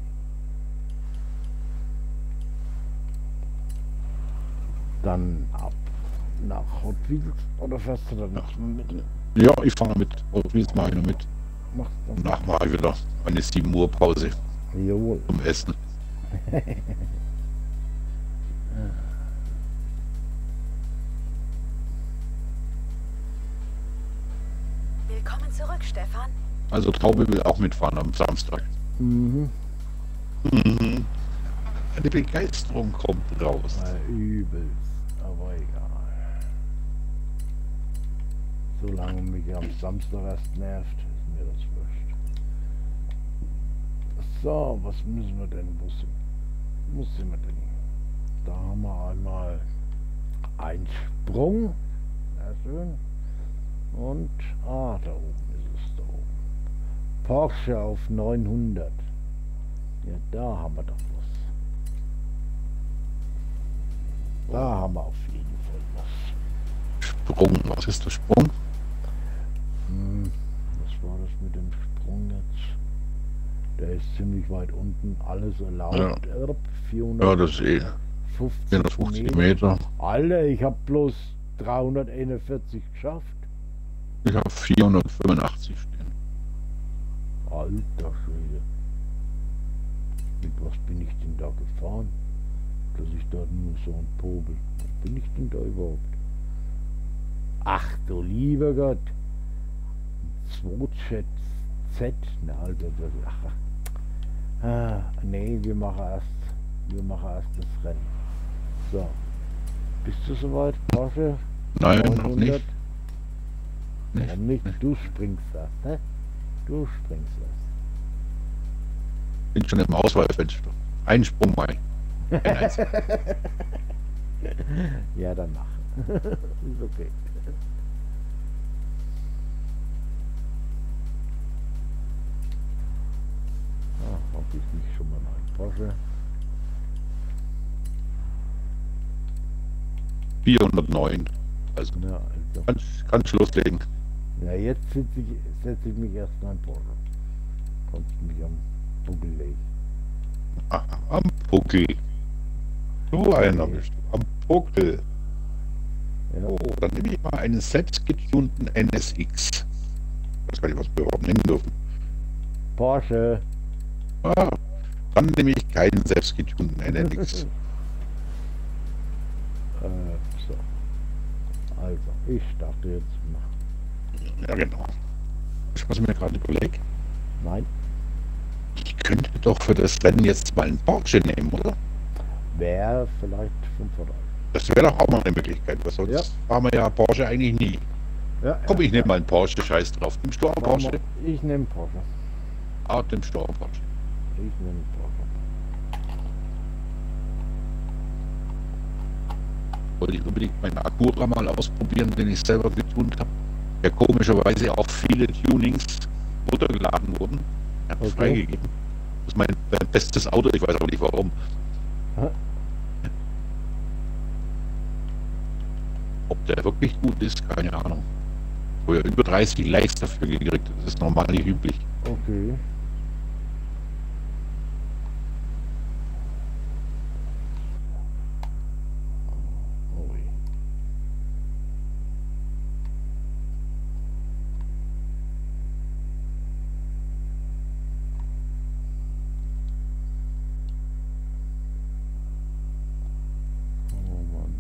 Dann ab nach Hot Wheels oder fährst du dann noch mit? Ja, ich fahre mit. Wie ist mal mit? Machst du dann? Danach mache ich wieder eine sieben Uhr Pause Jawohl. zum Essen. zurück, Stefan. Also Traube will auch mitfahren am Samstag. Mhm. Mhm. Eine Begeisterung kommt raus. Na, übelst, aber egal. Solange mich am Samstag erst nervt, ist mir das wurscht. So, was müssen wir denn? Wo sind, wo sind wir denn? Da haben wir einmal einen Sprung. Sehr schön. Und, ah, da oben ist es, da oben. Porsche auf neunhundert. Ja, da haben wir doch was. Da haben wir auf jeden Fall was. Sprung, was ist der Sprung? Hm, was war das mit dem Sprung jetzt? Der ist ziemlich weit unten, alles erlaubt. Ja. Erb, Ja, das ist eh vierhundertfünfzig vierhundertfünfzig Meter. Meter. Alter, ich hab bloß dreihunderteinundvierzig geschafft. Ich habe vierhundertfünfundachtzig stehen. Alter Schwede. Mit was bin ich denn da gefahren? Dass ich da nur so ein Popel. Was bin ich denn da überhaupt? Ach du lieber Gott. Zweitchat Z. Na, Alter, das, ach. Ah, nee, wir machen erst, wir machen erst das Rennen. So. Bist du soweit, Porsche? Nein, noch nicht. Nicht, Warum nicht? nicht. Du springst erst, ne? Du springst erst. Bin schon im Auswahlfenster. Ein Sprung mal. Ein einziger. Ja, dann mach. Ist okay. Ah, hab ich nicht schon mal einen Porsche. vierhundertneun. Also Ja, also. kannst, kannst loslegen. Ja, jetzt setze ich, setz ich mich erst in ein Porsche. Kannst mich am Buckel legen. Ah, am Puckel. So einer bist du. Am Puckel. Ja. Oh, dann nehme ich mal einen selbstgetunten N S X. Ich weiß gar nicht, was wir überhaupt nehmen dürfen. Porsche. Ah, dann nehme ich keinen selbstgetunten N S X. Äh, so. Also, ich starte jetzt mal. Ja, genau. Ich was mir gerade überlegt. Nein, Ich könnte doch für das Rennen jetzt mal einen Porsche nehmen, oder? wäre vielleicht vom Vorteil. Das wäre doch auch mal eine Möglichkeit. Was sonst Ja. fahren wir ja Porsche eigentlich nie. Ja, Komm, ja, ich nehme mal einen Porsche, scheiß drauf. Nimmst du auch einen machen Porsche? wir- Ich nehme Porsche. Ah, nimmst du auch einen Porsche. Ich nehme Porsche. Wollte ich unbedingt meinen Acura mal ausprobieren, den ich selber getunt habe. Der komischerweise auch viele Tunings runtergeladen wurden. Er hat Okay. freigegeben. Das ist mein mein bestes Auto, ich weiß auch nicht warum. Hä? Ob der wirklich gut ist, keine Ahnung. Wo er über dreißig Likes dafür gekriegt, das ist normal nicht üblich. Okay. Oh je. Oh Mann.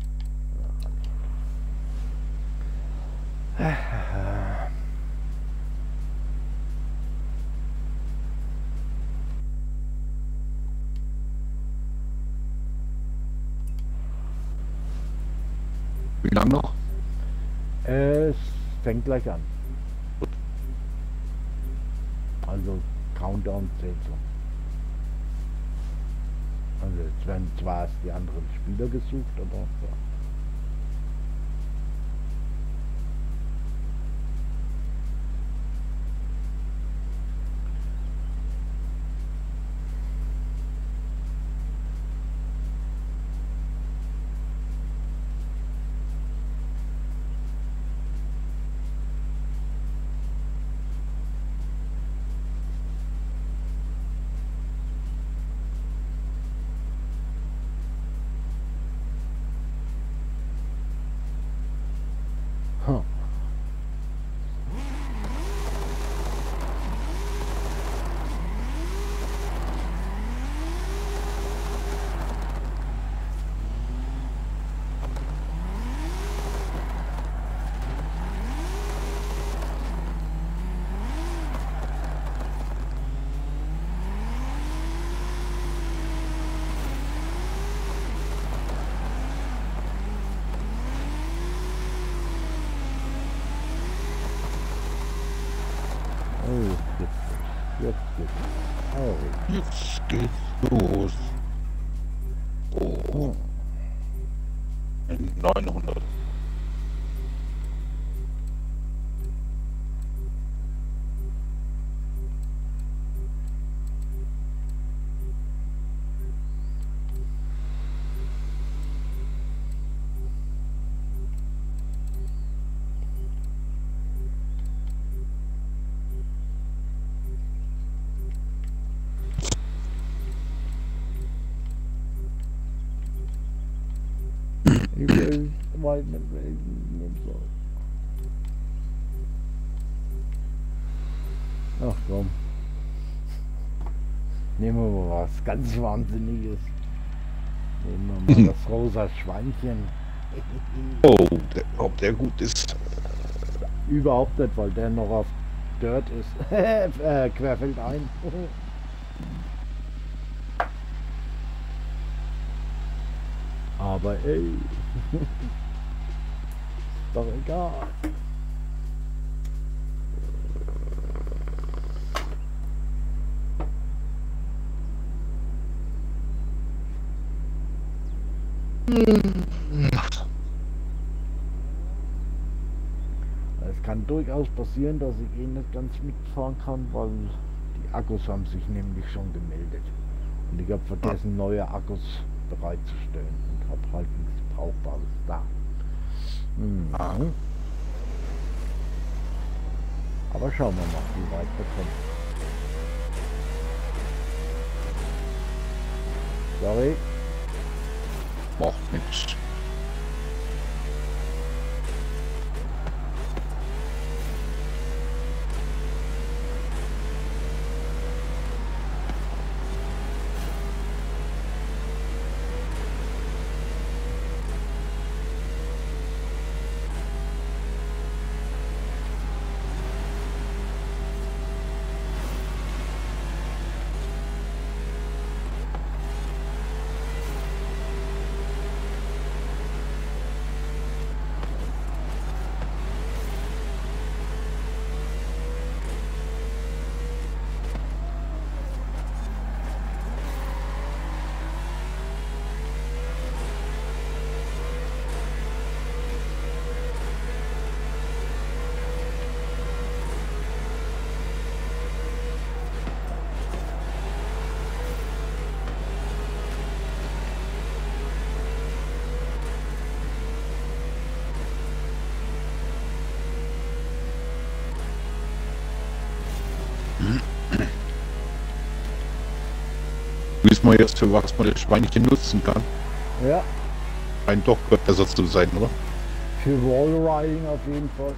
Ja. Wie lange noch? Es fängt gleich an. Gut. Also Countdown zählt so. Also jetzt werden zwar erst die anderen Spieler gesucht, aber ja. Jetzt geht's los. Oh. neunhundert. Ich will weit mit Wegen und so. Ach komm. Nehmen wir mal was ganz Wahnsinniges. Nehmen wir mal das rosa Schweinchen. Oh, der, ob der gut ist. Überhaupt nicht, weil der noch auf Dirt ist. äh, querfeldein. Aber ey. Ist doch egal. Es kann durchaus passieren, dass ich eh nicht ganz mitfahren kann, weil die Akkus haben sich nämlich schon gemeldet. Und ich habe vergessen, neue Akkus bereitzustellen und habe halt nichts Brauchbares da. Hm. Ah. Aber schauen wir mal, wie weit wir kommen. Sorry. Macht nichts. Wissen wir jetzt, für was man das Schweinchen nutzen kann? Ja, Ein doch wird besser zu sein, oder? für Wallriding auf jeden Fall.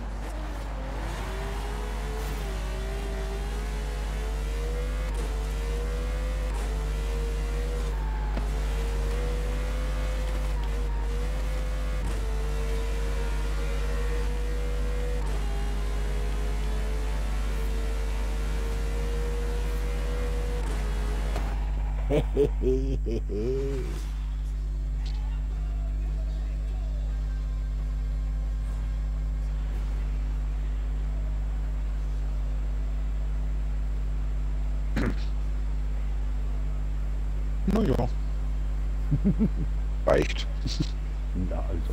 Naja. Reicht. Na also.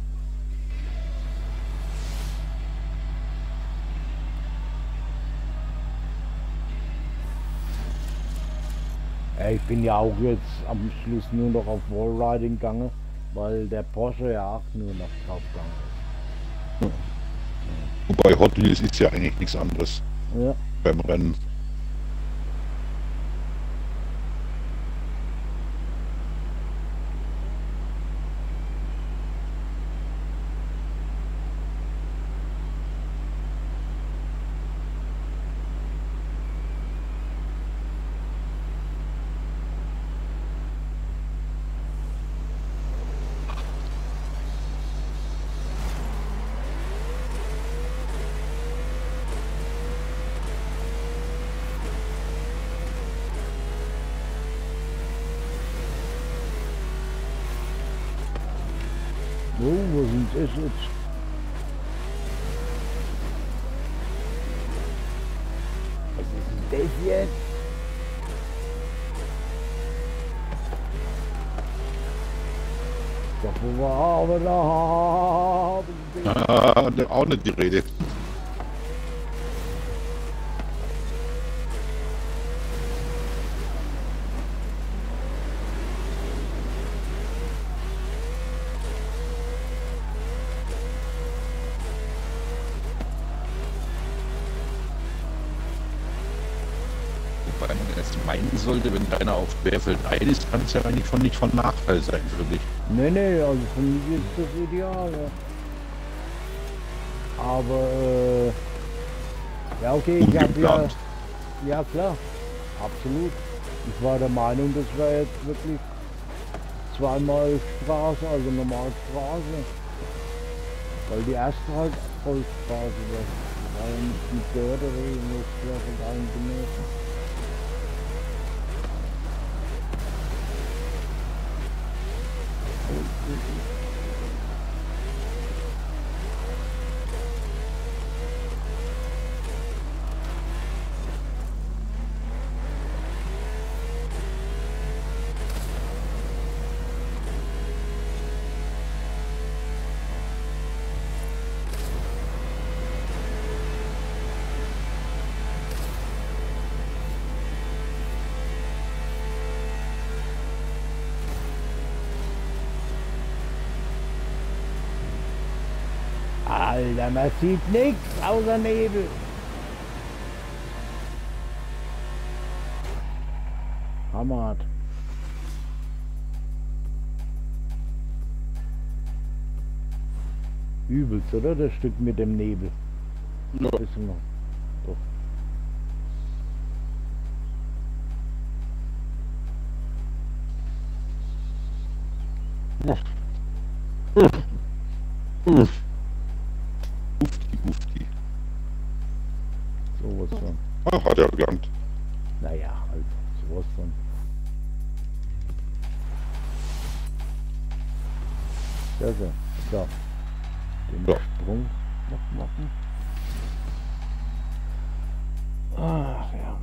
Ja, ich bin ja auch jetzt am Schluss nur noch auf Wallriding gegangen, weil der Porsche ja auch nur noch drauf gegangen Wobei Hot Wheels ist ja eigentlich nichts anderes ist. Ja. beim Rennen. Oh, wo sind es jetzt? Was ist denn das jetzt? Davon war aber da. Ah, ne- auch nicht die Rede. Wobei man jetzt meinen sollte, wenn deiner auf Querfeld ein ist, kann es ja eigentlich von nicht von Nachteil sein für dich. Nee, nee, also für mich ist das ideal. Ja. Aber, äh, ja okay, ich habe ja, Ungeplant. ja klar, absolut. Ich war der Meinung, das wäre jetzt wirklich zweimal Straße, also normal Straße. Weil die erste halt Vollstraße war. Die war ja nicht mit Dirt oder irgendwas Querfeld eingemessen. Alter, man sieht nichts außer Nebel. Hammer. Übelst, oder? Das Stück mit dem Nebel. Ja. Bisschen noch. Doch. Gufti, Gufti. Sowas von. Ach, hat er gelangt. Naja, halt, sowas von. Sehr, sehr. So. Den Ja. Sprung noch machen. Ach ja.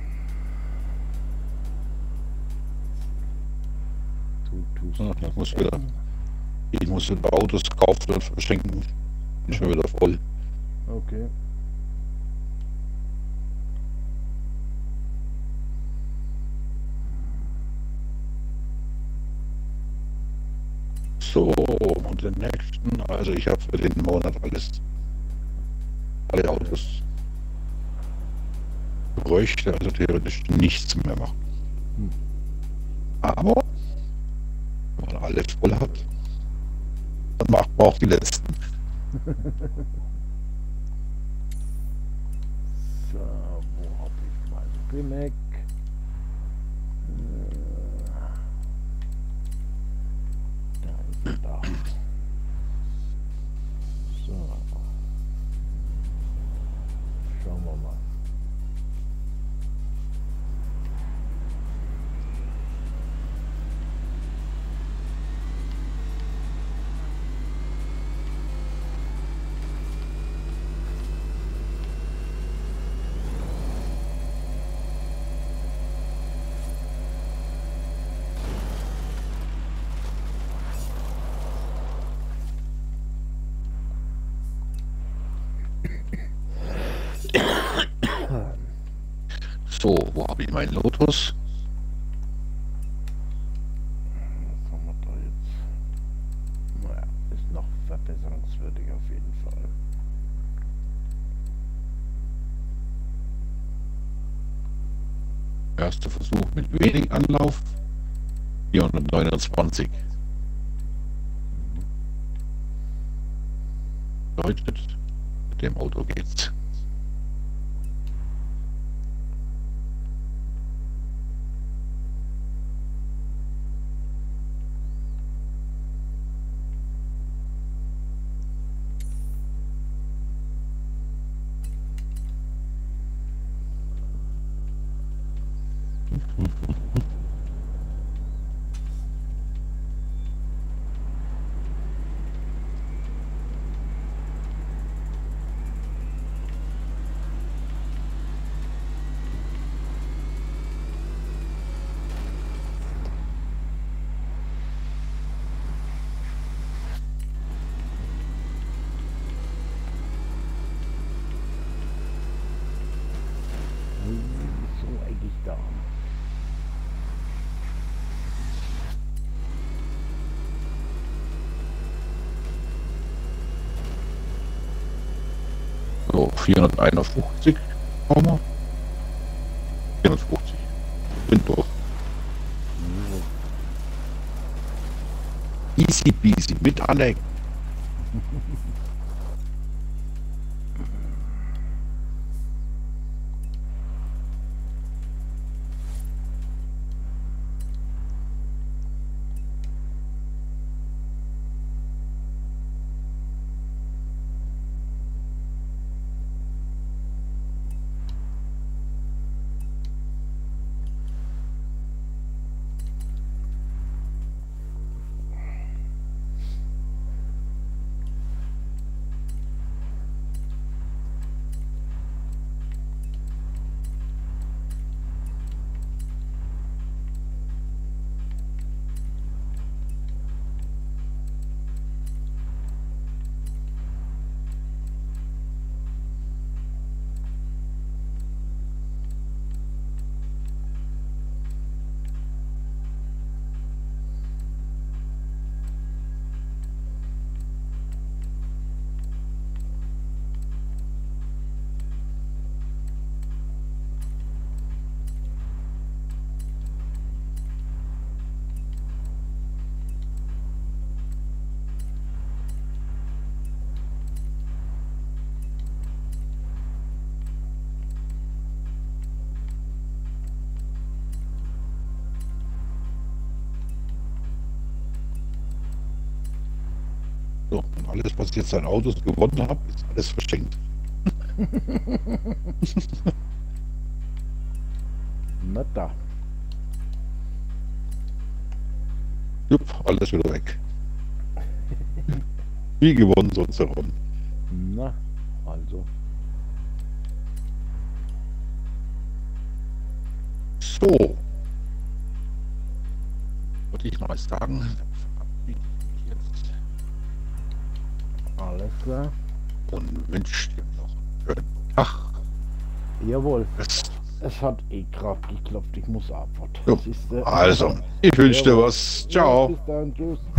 Du tust Ja, das ich muss echt. wieder. Ich muss wieder Autos kaufen und verschenken. Bin schon wieder voll. Okay. So, und den nächsten. Also ich habe für den Monat alles. Alle Autos. Bräuchte also theoretisch nichts mehr machen. Hm. Aber wenn man alle voll hat, dann macht man auch die letzten. So, wo hab ich mein Primac? Äh, Da ist er da. So. Schauen wir mal. So, wo habe ich meinen Lotus? Was haben wir da jetzt? Naja, ist noch verbesserungswürdig auf jeden Fall. Erster Versuch mit wenig Anlauf. vierhundertneunundzwanzig. Bedeutet, mit dem Auto geht's. So, vierhunderteinundfünfzig. Haben wir. vierhundertfünfzig. Bin durch. Easy peasy mit Alex. So, und alles, was ich jetzt an Autos gewonnen habe, ist alles verschenkt. Na da. Jupp, alles wieder weg. Wie gewonnen, sonst herum. Na, also. So. Wollte ich mal sagen, verabschiede ich mich jetzt Alles klar. und wünsche dir noch einen schönen Tag. Jawohl. Es, Es hat eh gerade geklappt. Ich muss abwarten. Jo, Das ist, äh, also, ich wünsche dir was. Ja, Ciao. bis dann. Tschüss.